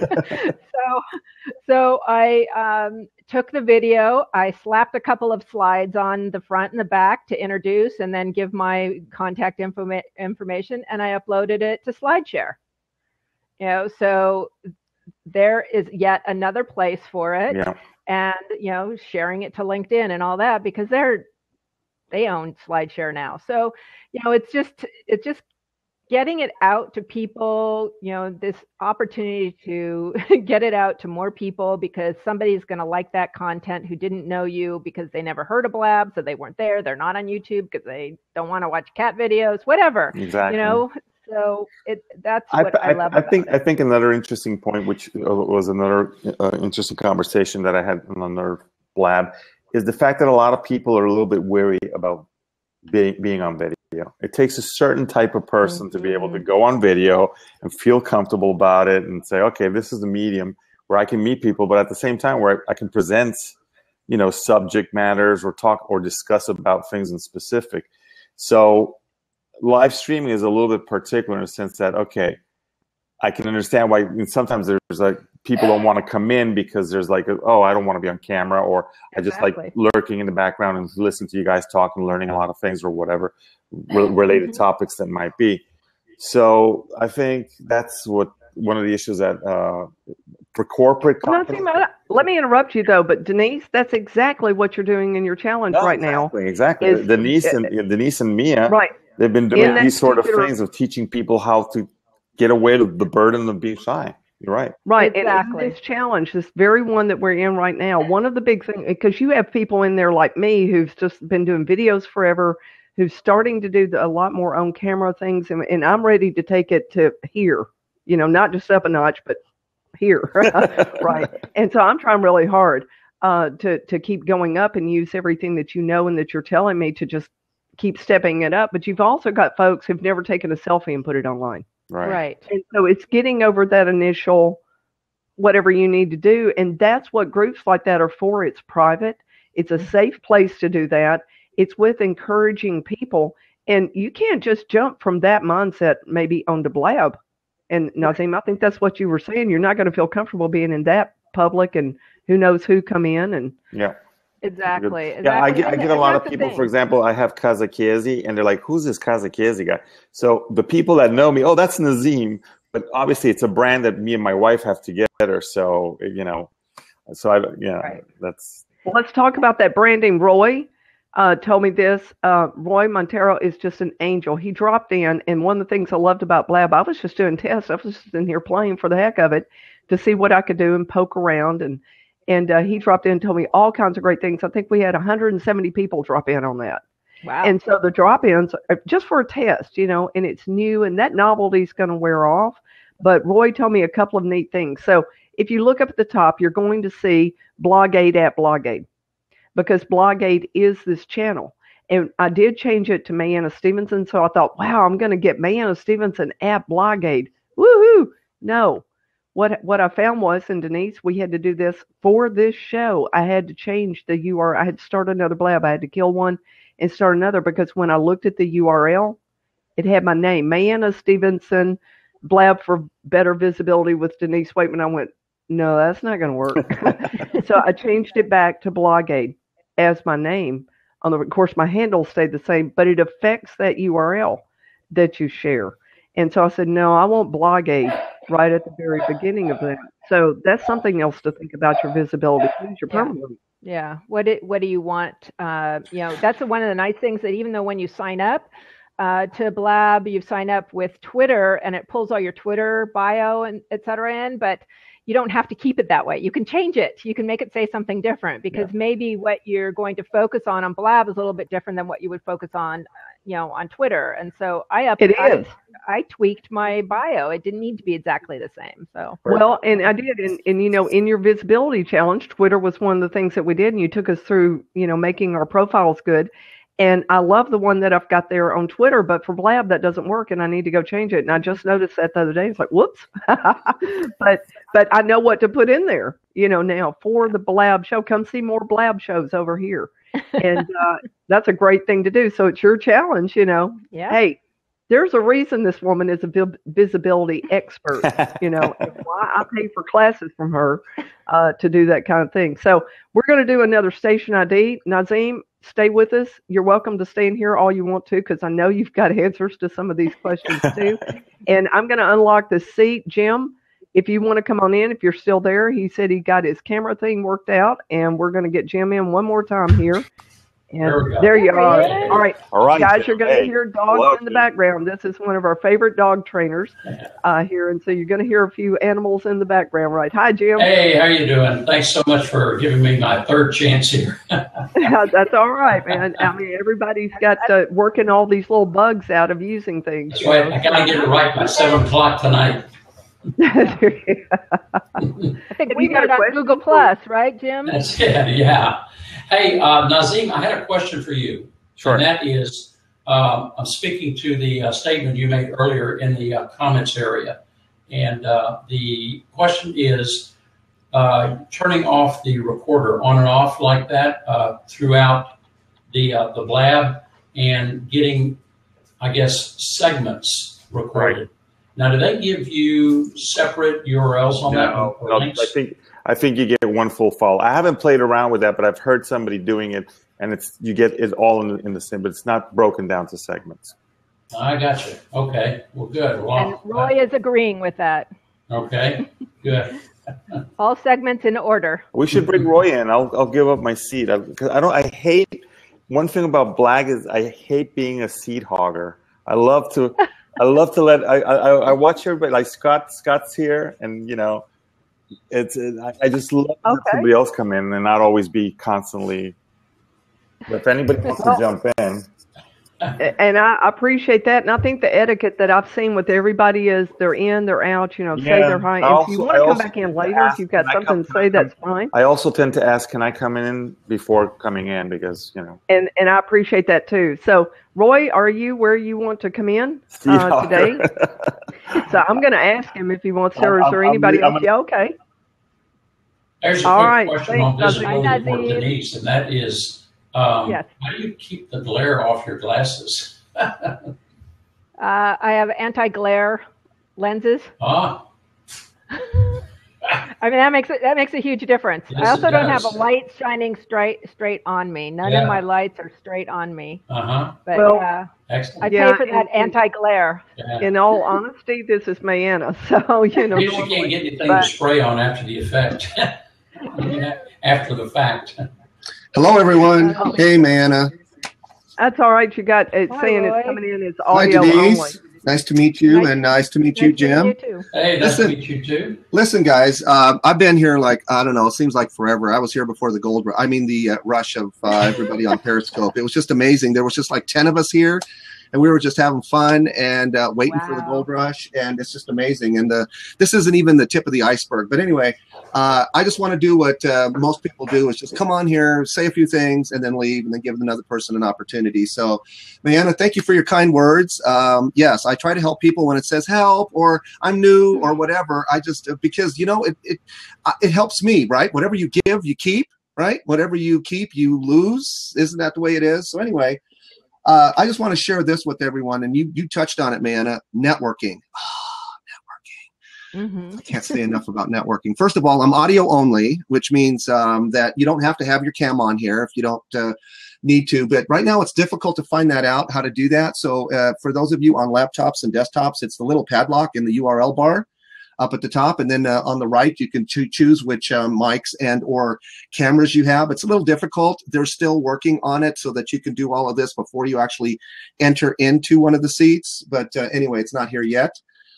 So I took the video. I slapped a couple of slides on the front and the back to introduce and then give my contact information, and I uploaded it to SlideShare. So there is yet another place for it. Yeah. And, sharing it to LinkedIn and all that, because they own SlideShare now. So, it's just getting it out to people, this opportunity to get it out to more people, because somebody's going to like that content who didn't know you because they never heard of Blab. So they weren't there. They're not on YouTube because they don't want to watch cat videos, whatever, Exactly. So that's what I love about it. I think another interesting point, which was another interesting conversation that I had on another Blab, is the fact that a lot of people are a little bit wary about being on video. It takes a certain type of person to be able to go on video and feel comfortable about it and say, okay, this is a medium where I can meet people, but at the same time where I can present, subject matters or talk or discuss about things in specific. So live streaming is a little bit particular in the sense that, okay, I can understand why sometimes there's like people don't want to come in because there's like, oh, I don't want to be on camera, or I just like lurking in the background and listening to you guys talk and learning a lot of things or whatever related topics that might be. So I think that's what one of the issues that for corporate companies. Let me interrupt you though, but Denise, that's exactly what you're doing in your challenge right now. Exactly. Denise and Mia, right? They've been doing these sort of things of teaching people how to get away with the burden of being shy. You're right. Right. Exactly. And this challenge, this very one that we're in right now, one of the big things, because you have people in there like me who've just been doing videos forever, who's starting to do a lot more on camera things, and I'm ready to take it to here, not just up a notch, but here. Right. And so I'm trying really hard to keep going up and use everything that you know and that you're telling me to just keep stepping it up. But you've also got folks who've never taken a selfie and put it online. Right. And so it's getting over that initial whatever you need to do. And that's what groups like that are for. It's private. It's a safe place to do that. It's with encouraging people. And you can't just jump from that mindset maybe onto Blab. And Nazim, I think that's what you were saying. You're not going to feel comfortable being in that public and who knows who come in. And yeah. Exactly. Yeah, I get a lot of people, for example, I have Kazakiezi, and they're like, who's this Kazakiezi guy? So the people that know me, oh, that's Nazim. But obviously it's a brand that me and my wife have together. So, that's. Well, let's talk about that branding. Roy told me this. Roy Montero is just an angel. He dropped in, and one of the things I loved about Blab, I was just doing tests. I was just in here playing for the heck of it to see what I could do and poke around. And he dropped in and told me all kinds of great things. I think we had 170 people drop in on that. Wow. And so the drop-ins are just for a test, and it's new, and that novelty is going to wear off. But Roy told me a couple of neat things. So if you look up at the top, you're going to see Blogade at Blogade, because Blogade is this channel. And I did change it to Mayanna Stevenson. So I thought, wow, I'm going to get Mayanna Stevenson at Blogade. Woohoo! No. What I found was, and Denise, we had to do this for this show. I had to change the URL. I had to start another Blab. I had to kill one and start another, because when I looked at the URL, it had my name, Mayanna Stevenson, Blab for better visibility with Denise Wakeman. I went, no, that's not going to work. So I changed it back to Blogade as my name. Of course, my handle stayed the same, but it affects that URL that you share. And so I said, no, I want Blogade right at the very beginning of that. So that's something else to think about, your visibility. Use your permanent. Yeah. What do you want? That's one of the nice things, that even though when you sign up to Blab, you sign up with Twitter and it pulls all your Twitter bio and et cetera in, but you don't have to keep it that way. You can change it. You can make it say something different, because maybe what you're going to focus on Blab is a little bit different than what you would focus on, on Twitter. And so I tweaked my bio. It didn't need to be exactly the same. So well, and I did, and in your visibility challenge, Twitter was one of the things that we did, and you took us through, making our profiles good. And I love the one that I've got there on Twitter, but for Blab that doesn't work, and I need to go change it. And I just noticed that the other day. It's like, whoops. but I know what to put in there, now for the Blab show. Come see more Blab shows over here. And that's a great thing to do. So it's your challenge, Yeah. Hey, there's a reason this woman is a visibility expert, why I pay for classes from her to do that kind of thing. So we're going to do another station ID. Nazim, stay with us. You're welcome to stay in here all you want to, because I know you've got answers to some of these questions too. And I'm going to unlock the seat. Jim, if you want to come on in, if you're still there, he said he got his camera thing worked out, and we're going to get Jim in one more time here. And there you are. All right, guys, you're going to hear dogs in the background. This is one of our favorite dog trainers here, and so you're going to hear a few animals in the background, right? Hi, Jim. Hey, how you doing? Thanks so much for giving me my third chance here. That's all right, man. I mean, everybody's got working all these little bugs out of using things. That's right. I got to get it right by 7 o'clock tonight. I think we got on Google Plus, right, Jim? That's it, yeah. Hey, Nazim, I had a question for you. Sure. And that is, I'm speaking to the statement you made earlier in the comments area. And the question is, turning off the recorder on and off like that throughout the Blab, and getting, I guess, segments recorded. Right. Now, do they give you separate URLs on that? No, Or links? I think you get one full follow. I haven't played around with that, but I've heard somebody doing it, and you get it all in the same, but it's not broken down to segments. I got you. Okay. Well, good. Well, And Roy is agreeing with that. Okay. Good. All segments in order. We should bring Roy in. I'll give up my seat because I hate. One thing about Blag is I hate being a seat hogger. I love to let. I watch everybody like Scott's here, and I just love to have somebody else come in and not always be constantly. If anybody wants to jump in. And I appreciate that. And I think the etiquette that I've seen with everybody is they're in, they're out, say their hi. And if you want to come back in later, if you've got something to say, that's fine. I also tend to ask, can I come in before coming in? Because, And I appreciate that too. So, Roy, are you where you want to come in today? So I'm going to ask him if he wants to, or is there anybody else? Yeah, okay. There's a quick question on visibility for Denise, and that is, yes. How do you keep the glare off your glasses? I have anti-glare lenses. I mean, that makes a huge difference. Yes, I also don't have a light shining straight on me. None of my lights are straight on me. But excellent. I pay for that anti-glare. Yeah. In all honesty, this is Mayanna, so You can't get anything to spray on after the effect. After the fact. Hello, everyone. Hey, Mayanna. That's all right. You got it saying Roy. it's coming in as Hi, audio Denise. only. Nice to meet you, and nice to meet you, Jim. Hey, nice to meet you too. Listen, guys, I've been here I don't know, it seems like forever. I was here before the rush of everybody on Periscope. It was just amazing. There was just like 10 of us here, and we were just having fun and waiting for the gold rush, and it's just amazing. And this isn't even the tip of the iceberg. But anyway, I just want to do what most people do, is just come on here, say a few things, and then leave, and then give another person an opportunity. So, Mayanna, thank you for your kind words. Yes, I try to help people when it says help or I'm new or whatever. I just, because, it helps me, right? Whatever you give, you keep, right? Whatever you keep, you lose. Isn't that the way it is? So anyway, I just want to share this with everyone, and you touched on it, Mayanna, networking. Mm-hmm. I can't say enough about networking. First of all, I'm audio only, which means that you don't have to have your cam on here if you don't need to. But right now, it's difficult to find that out, how to do that. So for those of you on laptops and desktops, it's the little padlock in the URL bar up at the top. And then on the right, you can choose which mics and or cameras you have. It's a little difficult. They're still working on it so that you can do all of this before you actually enter into one of the seats. But anyway, it's not here yet.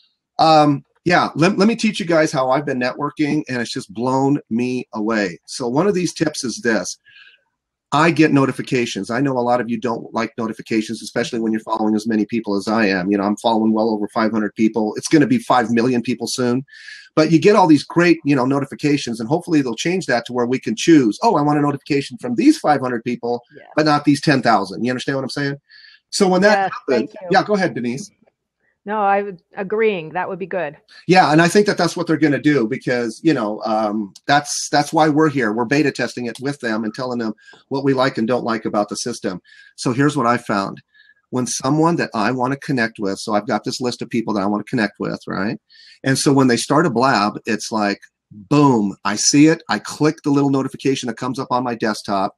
Yeah, let me teach you guys how I've been networking, and it's just blown me away. So one of these tips is this. I get notifications. I know a lot of you don't like notifications, especially when you're following as many people as I am. I'm following well over 500 people. It's going to be 5 million people soon. But you get all these great, notifications, and hopefully they'll change that to where we can choose, I want a notification from these 500 people, but not these 10,000. You understand what I'm saying? So when that happens, go ahead, Denise. No, I was agreeing. That would be good. Yeah, and I think that's what they're going to do because, that's why we're here. We're beta testing it with them and telling them what we like and don't like about the system. So here's what I found. When someone that I want to connect with, so I've got this list of people that I want to connect with, right? And so when they start a Blab, it's like, boom, I see it. I click the little notification that comes up on my desktop.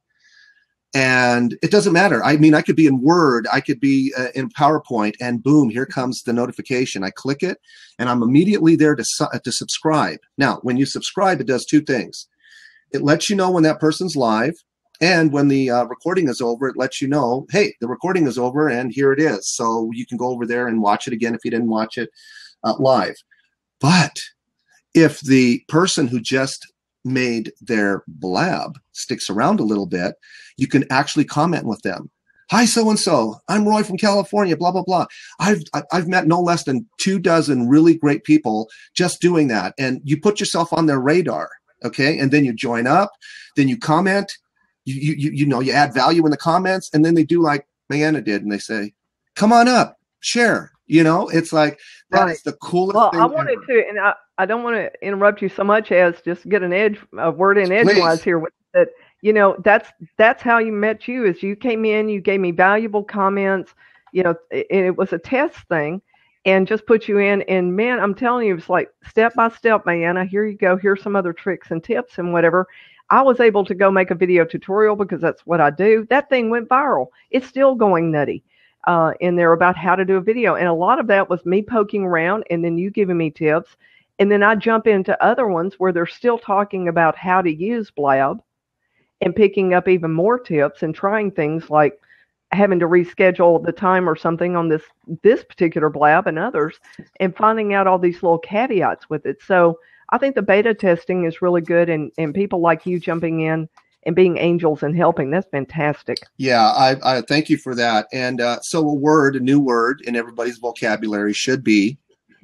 And it doesn't matter. I mean, I could be in Word, I could be in PowerPoint, and boom, here comes the notification. I click it, and I'm immediately there to subscribe. Now, when you subscribe, it does two things. It lets you know when that person's live, and when the recording is over, it lets you know, hey, the recording is over, and here it is. So you can go over there and watch it again if you didn't watch it live. But if the person who just made their Blab sticks around a little bit, you can actually comment with them. Hi, so-and-so. I'm Roy from California, blah, blah, blah. I've met no less than 24 really great people just doing that. And you put yourself on their radar, okay? And then you join up, then you comment, you add value in the comments, and then they do like Mayanna did, and they say, come on up, share. It's like, that's the coolest thing I wanted to, and I don't want to interrupt you so much as just get a word in edgewise here with that. That's how you met you, is you came in, you gave me valuable comments, and it was a test thing. and just put you in. And man, I'm telling you, it's like step by step, man. Here you go. Here's some other tricks and tips and whatever. I was able to go make a video tutorial because that's what I do. That thing went viral. It's still going nutty in there about how to do a video. And a lot of that was me poking around and then you giving me tips. And then I jump into other ones where they're still talking about how to use Blab and picking up even more tips and trying things like having to reschedule the time or something on this particular Blab and others, and finding out all these little caveats with it. So I think the beta testing is really good, and people like you jumping in and being angels and helping. That's fantastic. Yeah, I thank you for that. And so a new word in everybody's vocabulary should be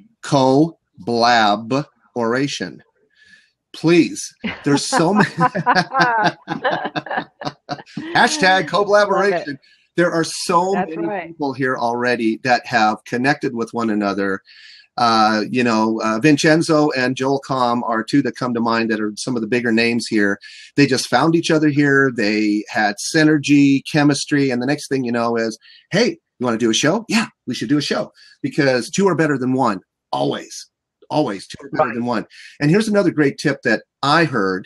collaboration. Please, there's so many. Hashtag collaboration. There are so many people here already that have connected with one another. Vincenzo and Joel Com are two that come to mind that are some of the bigger names here. They just found each other here. They had synergy, chemistry, and the next thing you know is, hey, you want to do a show? Yeah, we should do a show, because two are better than one. Always two are better than one. And here's another great tip that I heard.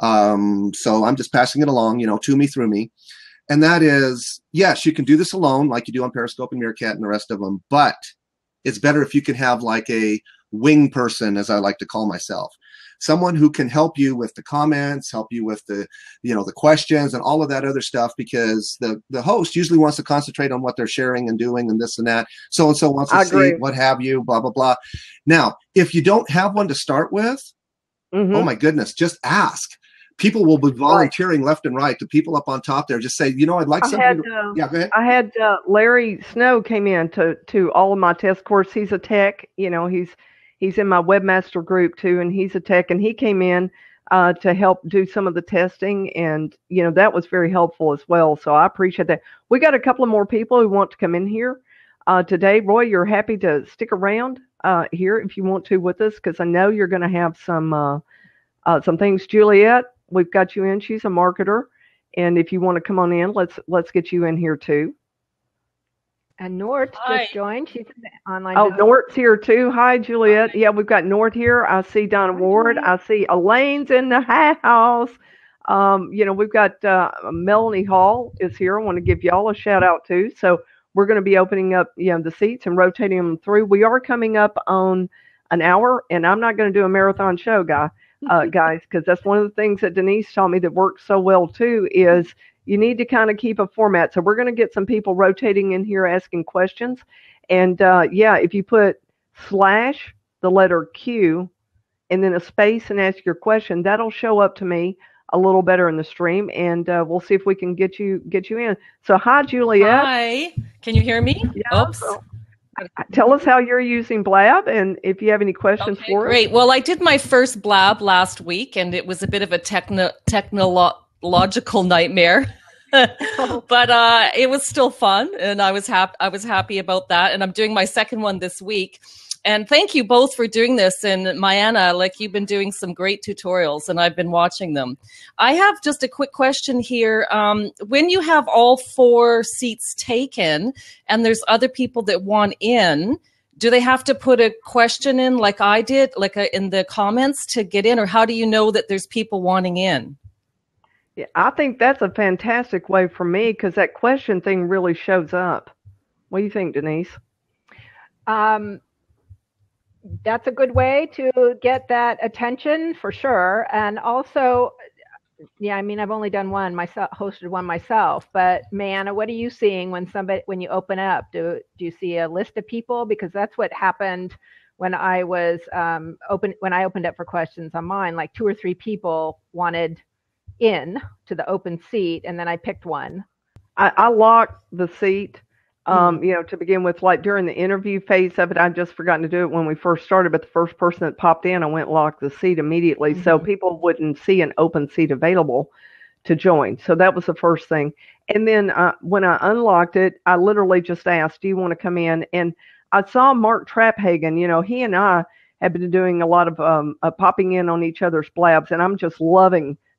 So I'm just passing it along, to me, through me. And that is, yes, you can do this alone like you do on Periscope and Meerkat and the rest of them, but it's better if you can have like a wing person, as I like to call myself, someone who can help you with the comments, help you with the questions and all of that other stuff, because the host usually wants to concentrate on what they're sharing and doing and this and that. So-and-so wants to see what have you, blah, blah, blah. Now, if you don't have one to start with, oh my goodness, just ask. People will be volunteering left and right. The people up on top there just say, I'd like somebody. Yeah, go ahead. I had Larry Snow came in to all of my test course. He's a tech. He's in my webmaster group too, and he's a tech. And he came in to help do some of the testing, and that was very helpful as well. So I appreciate that. We got a couple of more people who want to come in here today. Roy, you're happy to stick around here if you want to with us, because I know you're going to have some things. Juliet, we've got you in. She's a marketer, and if you want to come on in, let's get you in here too. And Nort just joined. She's in the online. Oh, Nort's here too. Hi, Juliet. Yeah, we've got Nort here. I see Donna Ward. I see Elaine's in the house. We've got Melanie Hall is here. I want to give y'all a shout out too. So we're going to be opening up the seats and rotating them through. We are coming up on an hour, and I'm not going to do a marathon show, guys, because that's one of the things that Denise taught me that works so well too, is you need to kind of keep a format. So we're going to get some people rotating in here asking questions. And if you put / the letter Q and then a space and ask your question, that'll show up to me a little better in the stream, and we'll see if we can get you in. So hi, Juliet. Hi. Can you hear me? Yeah, oops. So, tell us how you're using Blab, and if you have any questions for us. Great. Well, I did my first Blab last week, and it was a bit of a technological nightmare. But it was still fun, and I was happy about that. And I'm doing my second one this week. And thank you both for doing this. And Mayanna, you've been doing some great tutorials, and I've been watching them. I have just a quick question here. When you have all 4 seats taken and there's other people that want in, do they have to put a question in like I did, in the comments to get in? Or how do you know that there's people wanting in? Yeah, I think that's a fantastic way for me, because that question thing really shows up. What do you think, Denise? That's a good way to get that attention for sure. And also, I've only done one myself, hosted one myself, but Mayanna, what are you seeing when you open up? Do you see a list of people? Because that's what happened when I was when I opened up for questions on mine, 2 or 3 people wanted in to the open seat, and then I picked one. I locked the seat. To begin with, during the interview phase of it, I'd just forgotten to do it when we first started, but the first person that popped in, I went and locked the seat immediately, so people wouldn't see an open seat available to join. So that was the first thing. And then when I unlocked it, I literally just asked, do you want to come in? And I saw Mark Traphagen. He and I have been doing a lot of popping in on each other's Blabs, and I'm just loving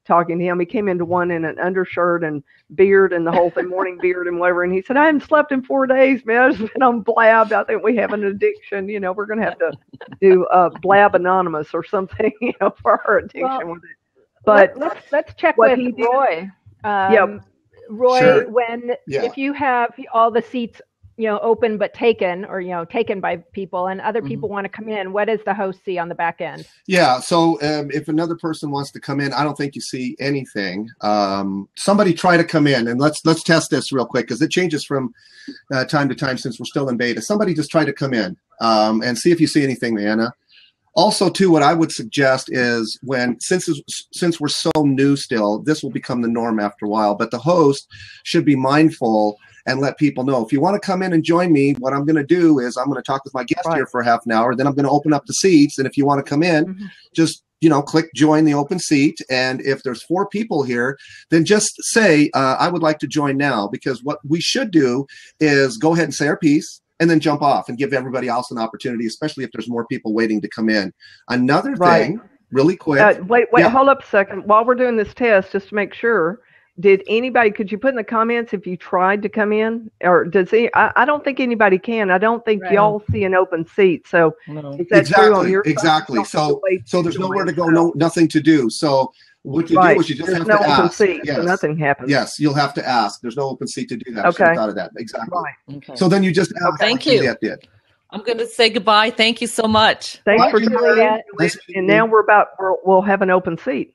talking to him. He came into one in an undershirt and beard and the whole thing, morning beard and whatever. And he said, I haven't slept in 4 days, man. I've just been on Blab. I think we have an addiction. You know, we're going to have to do Blab Anonymous or something, you know, for our addiction with it. But let's check with Roy. Roy, Sure. if you have all the seats, you know, open but taken, or, you know, taken by people, and other people want to come in, what does the host see on the back end? Yeah. So if another person wants to come in, I don't think you see anything. Somebody try to come in, and let's test this real quick, because it changes from time to time since we're still in beta. Somebody just try to come in and see if you see anything, Anna. Also, too, what I would suggest is since we're so new still, this will become the norm after a while. But the host should be mindful and let people know, if you want to come in and join me, what I'm going to do is I'm going to talk with my guest here for half an hour. Then I'm going to open up the seats. And if you want to come in, just, you know, click join the open seat. And if there's 4 people here, then just say, I would like to join now. Because what we should do is go ahead and say our piece and then jump off and give everybody else an opportunity, especially if there's more people waiting to come in. Another thing, really quick. Wait, hold up a second. While we're doing this test, just to make sure, could you put in the comments if you tried to come in? Or I don't think anybody can. I don't think y'all see an open seat. So is that true on your side? Exactly. So there's nowhere to go, nothing to do. So what you do is you just have to ask. Seat, so nothing happens. Yes, you'll have to ask. There's no open seat to do that. Okay. I thought of that. Exactly. Right. Okay. So then you just ask. Thank you. I'm going to say goodbye. Thank you so much. Thanks for doing that. And now we'll have an open seat.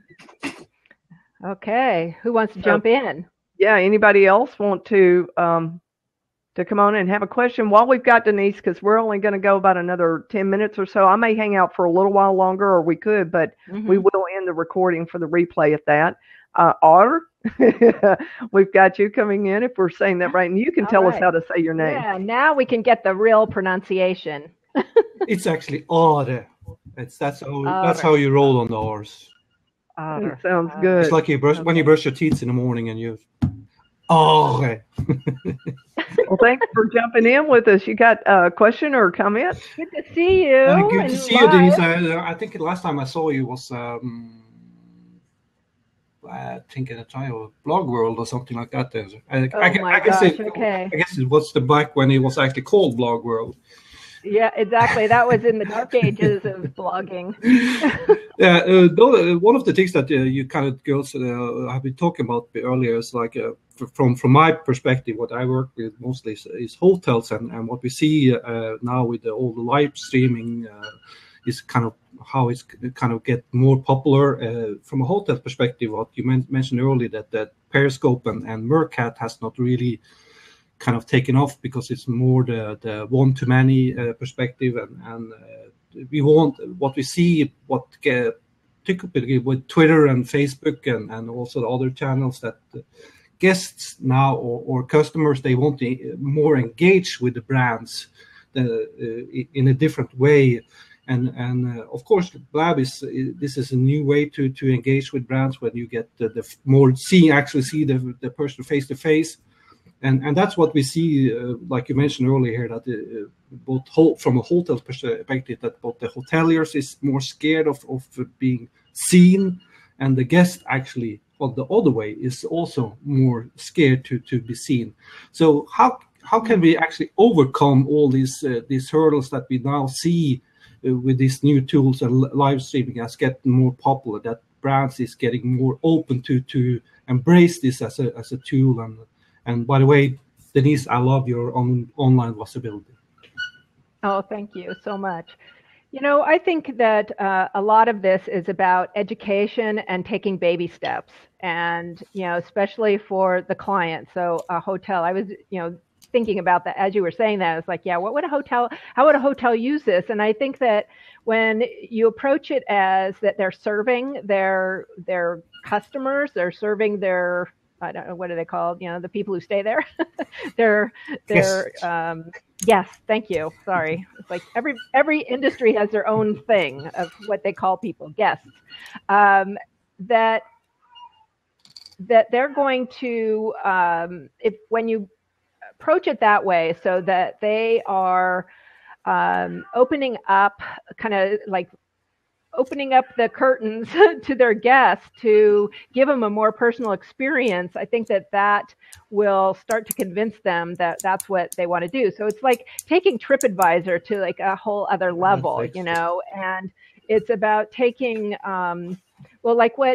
Okay. Who wants to jump in? Yeah. Anybody else want to come on and have a question while we've got Denise, because we're only going to go about another 10 minutes or so. I may hang out for a little while longer, or we could, but we will end the recording for the replay at that. Otter, we've got you coming in, if we're saying that right, and you can tell us how to say your name. Yeah, now we can get the real pronunciation. It's actually Otter. That's how you roll on the R's. It sounds good. It's like when you brush your teeth in the morning and you. Oh. Well, thanks for jumping in with us. You got a question or a comment? Good to see you. Good to see you, Denise. I think the last time I saw you was, I think in a time of Blog World or something like that. I guess it was the back when it was actually called Blog World. Yeah, exactly. That was in the dark ages of blogging. One of the things that you kind of girls have been talking about earlier is like from my perspective, what I work with mostly is hotels, and what we see now with all the live streaming is kind of how it's kind of get more popular from a hotel perspective. What you mentioned earlier, that Periscope and Meerkat has not really kind of taken off because it's more the one-to-many perspective, and we want what we see, typically with Twitter and Facebook and also the other channels, that guests now or customers, they want to more engage with the brands in a different way. And of course, Blab this is a new way to engage with brands when you get the more see the person face to face. And that's what we see, like you mentioned earlier here, that from a hotel perspective, that both the hoteliers is more scared of being seen, and the guest actually, on the other way, is also more scared to be seen. So how can we actually overcome all these hurdles that we now see with these new tools and live streaming as getting more popular, that brands is getting more open to embrace this as a tool? And by the way, Denise, I love your online visibility. Oh, thank you so much. You know, I think that a lot of this is about education and taking baby steps, and, you know, especially for the client. So a hotel, I was, thinking about that as you were saying that. It's like, yeah, how would a hotel use this? And I think that when you approach it as that they're serving their customers, they're serving their, I don't know, what are they called? The people who stay there. they're yes, thank you. Sorry. It's like every industry has their own thing of what they call people, guests. That they're going to, when you approach it that way, so that they are opening up kind of like opening up the curtains to their guests to give them a more personal experience, I think that will start to convince them that that's what they want to do. So it's like taking TripAdvisor to like a whole other level, you know, and it's about taking, well, like what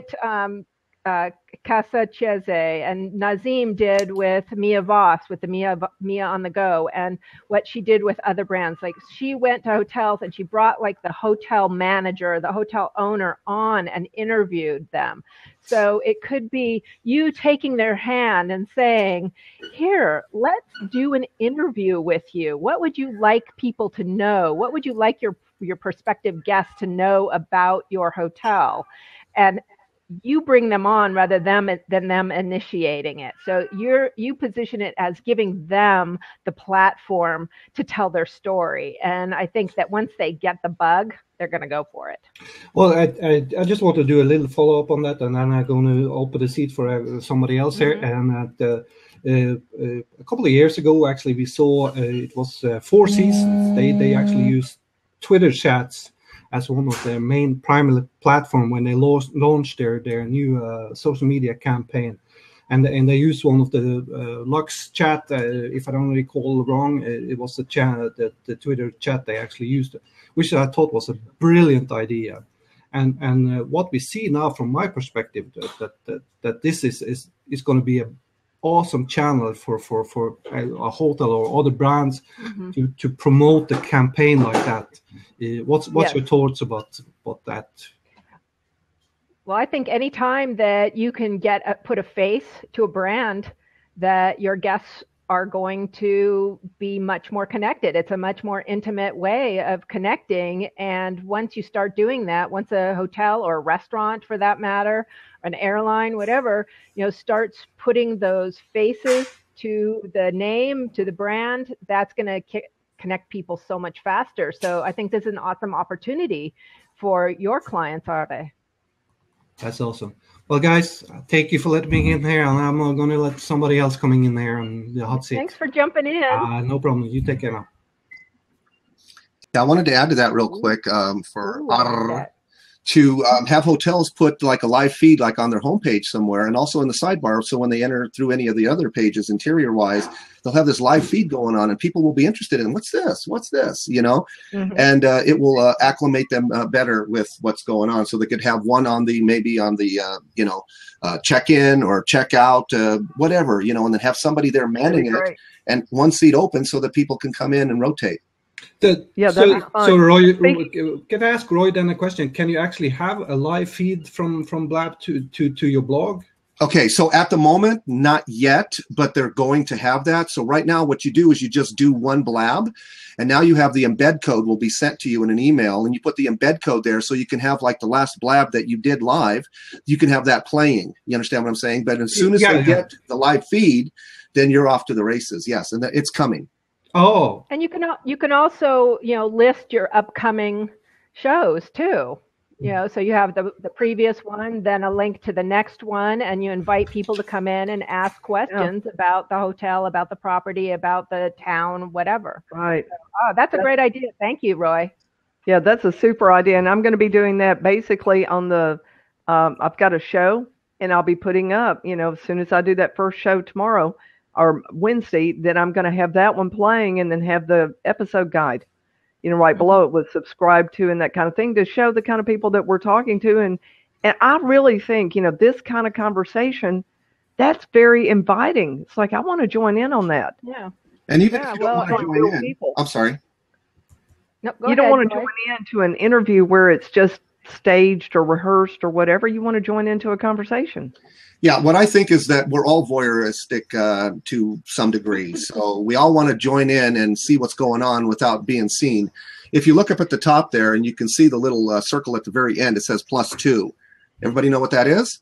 Casa Cheze and Nazim did with Mia Voss, with the Mia on the Go, and what she did with other brands. Like she went to hotels and she brought like the hotel manager, the hotel owner on and interviewed them. So it could be you taking their hand and saying, here, let's do an interview with you. What would you like people to know? What would you like your prospective guests to know about your hotel? And you bring them on rather than them initiating it. So you position it as giving them the platform to tell their story. And I think that once they get the bug, they're going to go for it. Well, I just want to do a little follow up on that, and then I'm going to open the seat for somebody else here. And a couple of years ago, actually, we saw it was Four Seasons. They actually used Twitter chats as one of their main primary platform when they launched their new social media campaign, and they used one of the Lux chat. If I don't recall wrong, it was the Twitter chat they actually used, which I thought was a brilliant idea. And what we see now, from my perspective, that this is going to be an awesome channel for a hotel or other brands to promote the campaign like that. What's your thoughts about that? Well, I think anytime that you can put a face to a brand, that your guests are going to be much more connected. It's a much more intimate way of connecting. And once you start doing that, once a hotel or a restaurant, for that matter, an airline, whatever, starts putting those faces to the name, to the brand, that's going to connect people so much faster. So I think this is an awesome opportunity for your clients, Arve. That's awesome. Well, guys, thank you for letting me in here, and I'm going to let somebody else coming in there on the hot seat. Thanks for jumping in. No problem. You take care now. Yeah, I wanted to add to that real quick to have hotels put like a live feed like on their homepage somewhere, and also in the sidebar, so when they enter through any of the other pages interior wise, they'll have this live feed going on and people will be interested in what's this, and it will acclimate them better with what's going on, so they could have one on the check-in or check-out, whatever, and then have somebody there manning it, and one seat open so that people can come in and rotate. So Roy, can I ask Roy then a question? Can you actually have a live feed from Blab to your blog? Okay, so at the moment, not yet, but they're going to have that. So right now, what you do is you just do one Blab, and now you have the embed code will be sent to you in an email, and you put the embed code there so you can have like the last Blab that you did live, you can have that playing. You understand what I'm saying? But as soon as they get the live feed, then you're off to the races. Yes, and it's coming. Oh, and you can also list your upcoming shows too. So you have the previous one, then a link to the next one, and you invite people to come in and ask questions about the hotel, about the property, about the town, whatever. Right. So, that's a great idea. Thank you, Roy. Yeah, that's a super idea, and I'm going to be doing that basically on the. I've got a show, and I'll be putting up. As soon as I do that first show tomorrow or Wednesday, then I'm going to have that one playing, and then have the episode guide, right below it with subscribe to and that kind of thing, to show the kind of people that we're talking to. And I really think, this kind of conversation, that's very inviting. It's like, I want to join in on that. Yeah. And even if you don't want to join in, people. I'm sorry. No, you don't want to join into an interview where it's just staged or rehearsed or whatever. You want to join into a conversation. Yeah, what I think is that we're all voyeuristic to some degree. So we all want to join in and see what's going on without being seen. If you look up at the top there and you can see the little circle at the very end, it says +2. Everybody know what that is?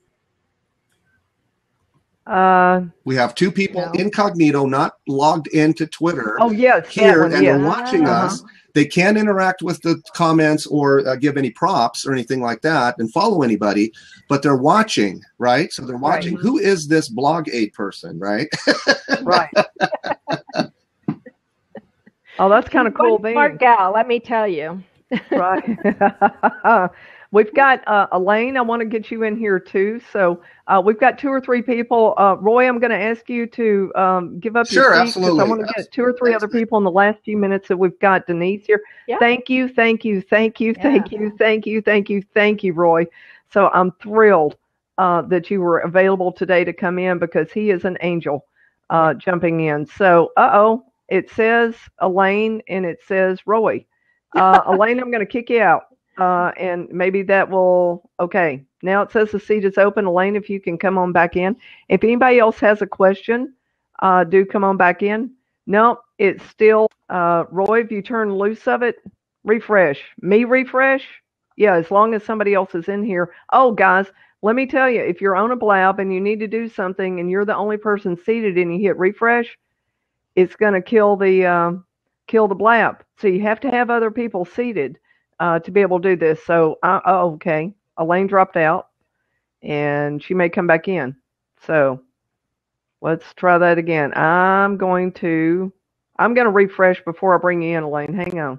We have two people incognito, not logged into Twitter. Oh, yes. Here, and they're watching us. They can't interact with the comments or give any props or anything like that and follow anybody, but they're watching, right? So they're watching. Right. Who is this blog aid person, right? Right. Oh, that's kind of cool. Smart gal, let me tell you. Right. We've got Elaine. I want to get you in here too. So we've got 2 or 3 people. Roy, I'm going to ask you to give up Sure, your seat because I absolutely. want to get 2 or 3 other people in the last few minutes that we've got. Denise here. Yeah. Thank you, thank you, thank you, thank you, thank you, thank you, thank you, Roy. So I'm thrilled that you were available today to come in because he is an angel jumping in. So, it says Elaine and it says Roy. Elaine, I'm going to kick you out. And maybe that will, okay. Now it says the seat is open. Elaine, if you can come on back in. If anybody else has a question, do come on back in. No, it's still, Roy, if you turn loose of it, refresh. Me refresh? Yeah, as long as somebody else is in here. Oh, guys, let me tell you, if you're on a Blab and you need to do something and you're the only person seated and you hit refresh, it's going to kill the Blab. So you have to have other people seated to be able to do this. So, okay, Elaine dropped out, and she may come back in. So let's try that again. I'm going to refresh before I bring you in, Elaine. Hang on.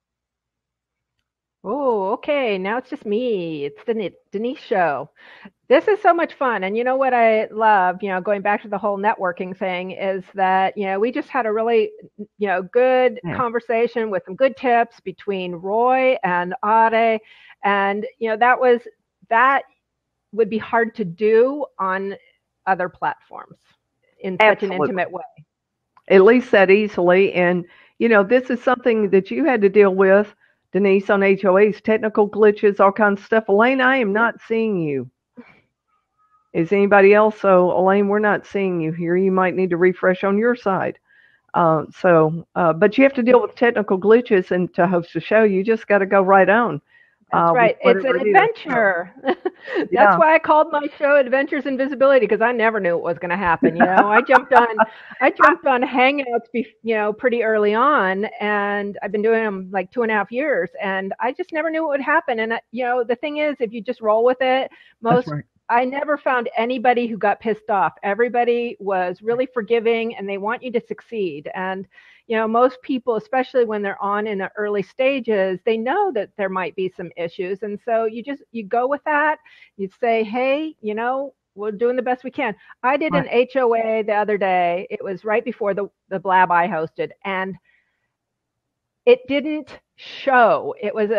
Oh, okay. Now it's just me. It's the Denise show. This is so much fun. And you know what I love, going back to the whole networking thing is that, we just had a really, good conversation with some good tips between Roy and Ade. And, that would be hard to do on other platforms in such an intimate way. At least that easily. And, this is something that you had to deal with, Denise, on HOAs, technical glitches, all kinds of stuff. Elaine, I am not seeing you. Is anybody else? So, Elaine, we're not seeing you here. You might need to refresh on your side. But you have to deal with technical glitches, and to host a show, you just got to go right on. That's right. It's an adventure. That's why I called my show Adventures in Visibility, because I never knew what was going to happen. I jumped on Hangouts, pretty early on, and I've been doing them like 2.5 years, and I just never knew what would happen. And the thing is, if you just roll with it, I never found anybody who got pissed off. Everybody was really forgiving, and they want you to succeed. And most people, especially when they're on in the early stages, they know that there might be some issues. And so you go with that. You say, hey, we're doing the best we can. I did an HOA the other day. It was right before the Blab I hosted, and it didn't show.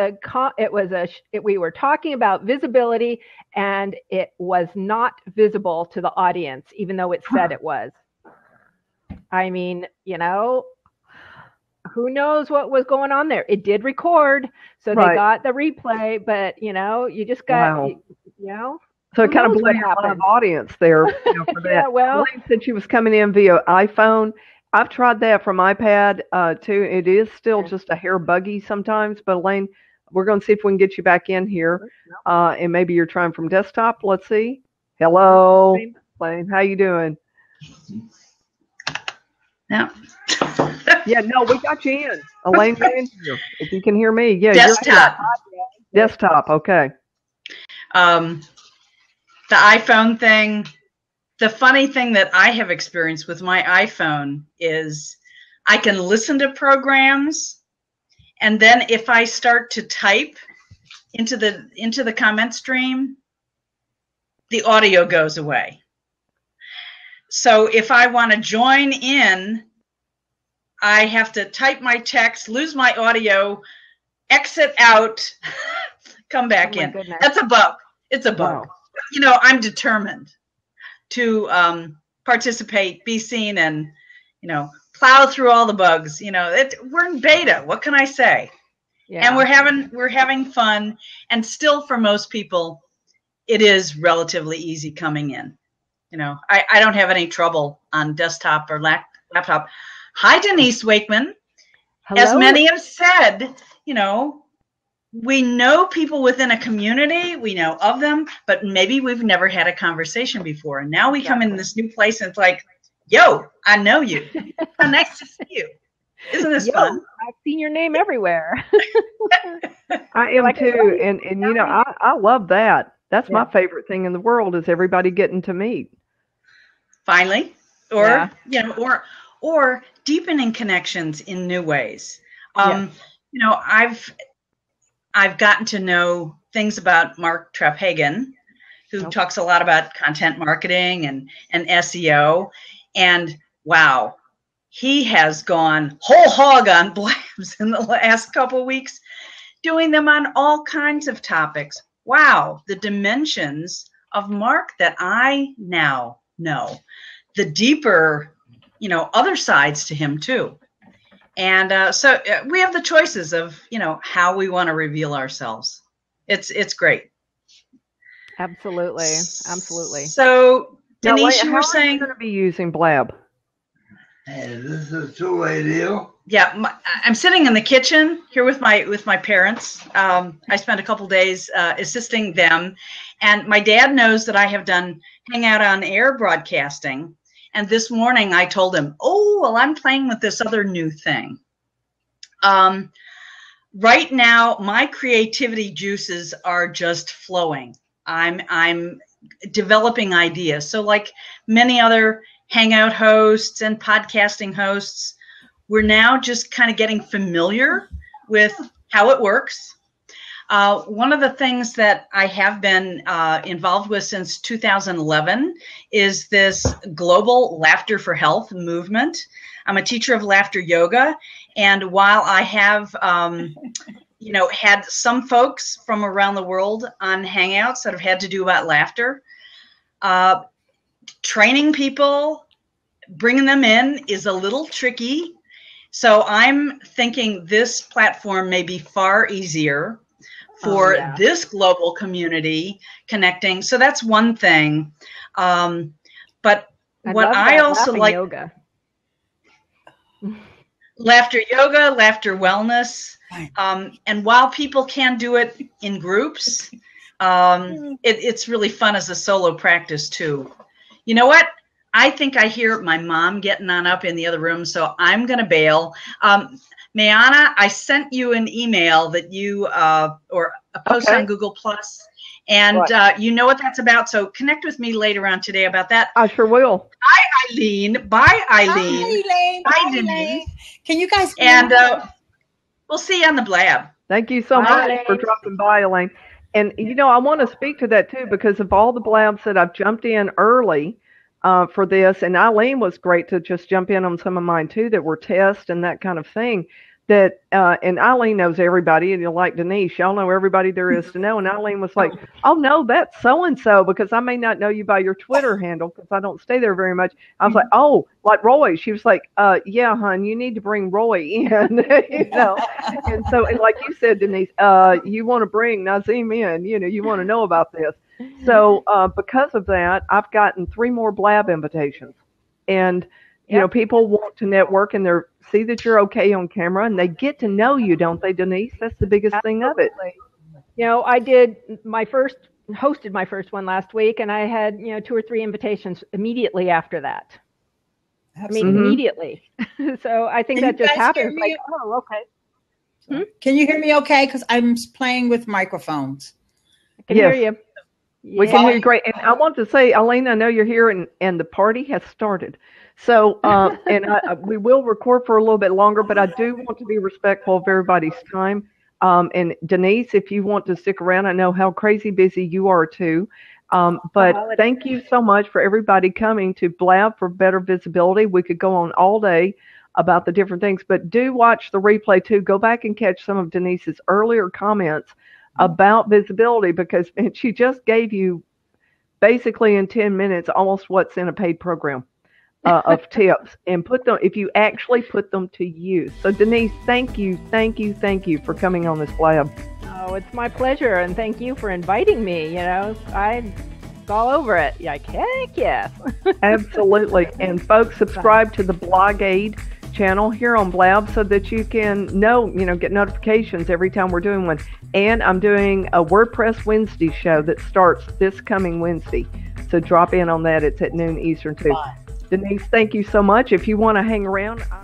We were talking about visibility, and it was not visible to the audience, even though it said it was. I mean, who knows what was going on there? It did record, so they got the replay, but you just got, So it kind of blew a lot of audience there for that. Yeah, well, Elaine said she was coming in via iPhone. I've tried that from iPad too. It is still just a hair buggy sometimes, but Elaine, we're going to see if we can get you back in here, and maybe you're trying from desktop. Let's see. Hello, Elaine. How you doing? No. Yeah, no, we got you in. Elaine, you're in here. If you can hear me, yeah. Desktop. Desktop, okay. The iPhone thing. The funny thing that I have experienced with my iPhone is I can listen to programs, and then if I start to type into the comment stream, the audio goes away. So if I want to join in, I have to type my text, lose my audio, exit out, come back in. Goodness. That's a bug. It's a bug. Wow. I'm determined to participate, be seen, and plow through all the bugs. We're in beta. What can I say? Yeah. And we're having fun, and still for most people, it is relatively easy coming in. I don't have any trouble on desktop or laptop. Hi, Denise Wakeman. Hello. As many have said, we know people within a community, we know of them, but maybe we've never had a conversation before. And now we come in this new place and it's like, yo, I know you. How nice to see you. Isn't this fun? I've seen your name everywhere. I am too. And I love that. That's my favorite thing in the world is everybody getting to meet. Finally. Or, or deepening connections in new ways. I've gotten to know things about Mark Traphagen, who talks a lot about content marketing and SEO. And wow, he has gone whole hog on Blabs in the last couple of weeks, doing them on all kinds of topics. Wow, the dimensions of Mark that I now know, the deeper, other sides to him too. And so we have the choices of, how we want to reveal ourselves. It's great. Absolutely. Absolutely. So Denise, now, you were saying going to be using Blab. Hey, this is a two-way deal. Yeah, I'm sitting in the kitchen here with my parents. I spent a couple days assisting them, and my dad knows that I have done Hangout on Air broadcasting. And this morning I told him, I'm playing with this other new thing. Right now, my creativity juices are just flowing. I'm developing ideas. So like many other Hangout hosts and podcasting hosts, we're now just kind of getting familiar with how it works. One of the things that I have been involved with since 2011 is this global Laughter for Health movement. I'm a teacher of laughter yoga. And while I have, had some folks from around the world on Hangouts that have had to do about laughter, training people, bringing them in is a little tricky. So I'm thinking this platform may be far easier for this global community connecting. So that's one thing. But what I also like, yoga. Laughter yoga, laughter wellness. And while people can do it in groups, it's really fun as a solo practice too. You know what? I think I hear my mom getting on up in the other room, so I'm going to bail. Mayana, I sent you an email that you, or a post on Google Plus, and you know what that's about. So connect with me later on today about that. I sure will. Bye, Eileen. Bye, Eileen. Bye, Elaine. Bye, Denise. Can you guys? And we'll see you on the Blab. Thank you so much for dropping by, Elaine. And I want to speak to that too, because of all the Blabs that I've jumped in early for this, and Eileen was great to just jump in on some of mine too that were tests and that kind of thing. That and Eileen knows everybody, and you're like Denise, y'all know everybody there is to know. And Eileen was like, "Oh no, that's so and so," because I may not know you by your Twitter handle because I don't stay there very much. I was like, "Oh, like Roy." She was like, "Yeah, hon, you need to bring Roy in," And so, and like you said, Denise, you want to bring Nazim in. You want to know about this. So because of that, I've gotten 3 more Blab invitations, and people want to network and they see that you're okay on camera and they get to know you, don't they, Denise? That's the biggest thing of it. I hosted my first one last week, and I had 2 or 3 invitations immediately after that. Absolutely. I mean, immediately. So I think that just happens. Like, okay. Can you hear me okay? Because I'm playing with microphones. I can hear you. We can hear you great. And I want to say, Eileen, I know you're here, and the party has started. So, and we will record for a little bit longer, but I do want to be respectful of everybody's time. And Denise, if you want to stick around, I know how crazy busy you are too. But thank you so much for everybody coming to Blab for better visibility. We could go on all day about the different things, but do watch the replay too. Go back and catch some of Denise's earlier comments about visibility, because she just gave you basically in 10 minutes almost what's in a paid program of tips, and put them, if you actually put them to use. So Denise, thank you for coming on this Blab. Oh, it's my pleasure, and thank you for inviting me. I'm all over it. Like, heck yes. Absolutely. And folks, subscribe to the Blog Aid channel here on Blab so that you can get notifications every time we're doing one. And I'm doing a WordPress Wednesday show that starts this coming Wednesday. So drop in on that. It's at noon Eastern too. Denise, thank you so much. If you want to hang around.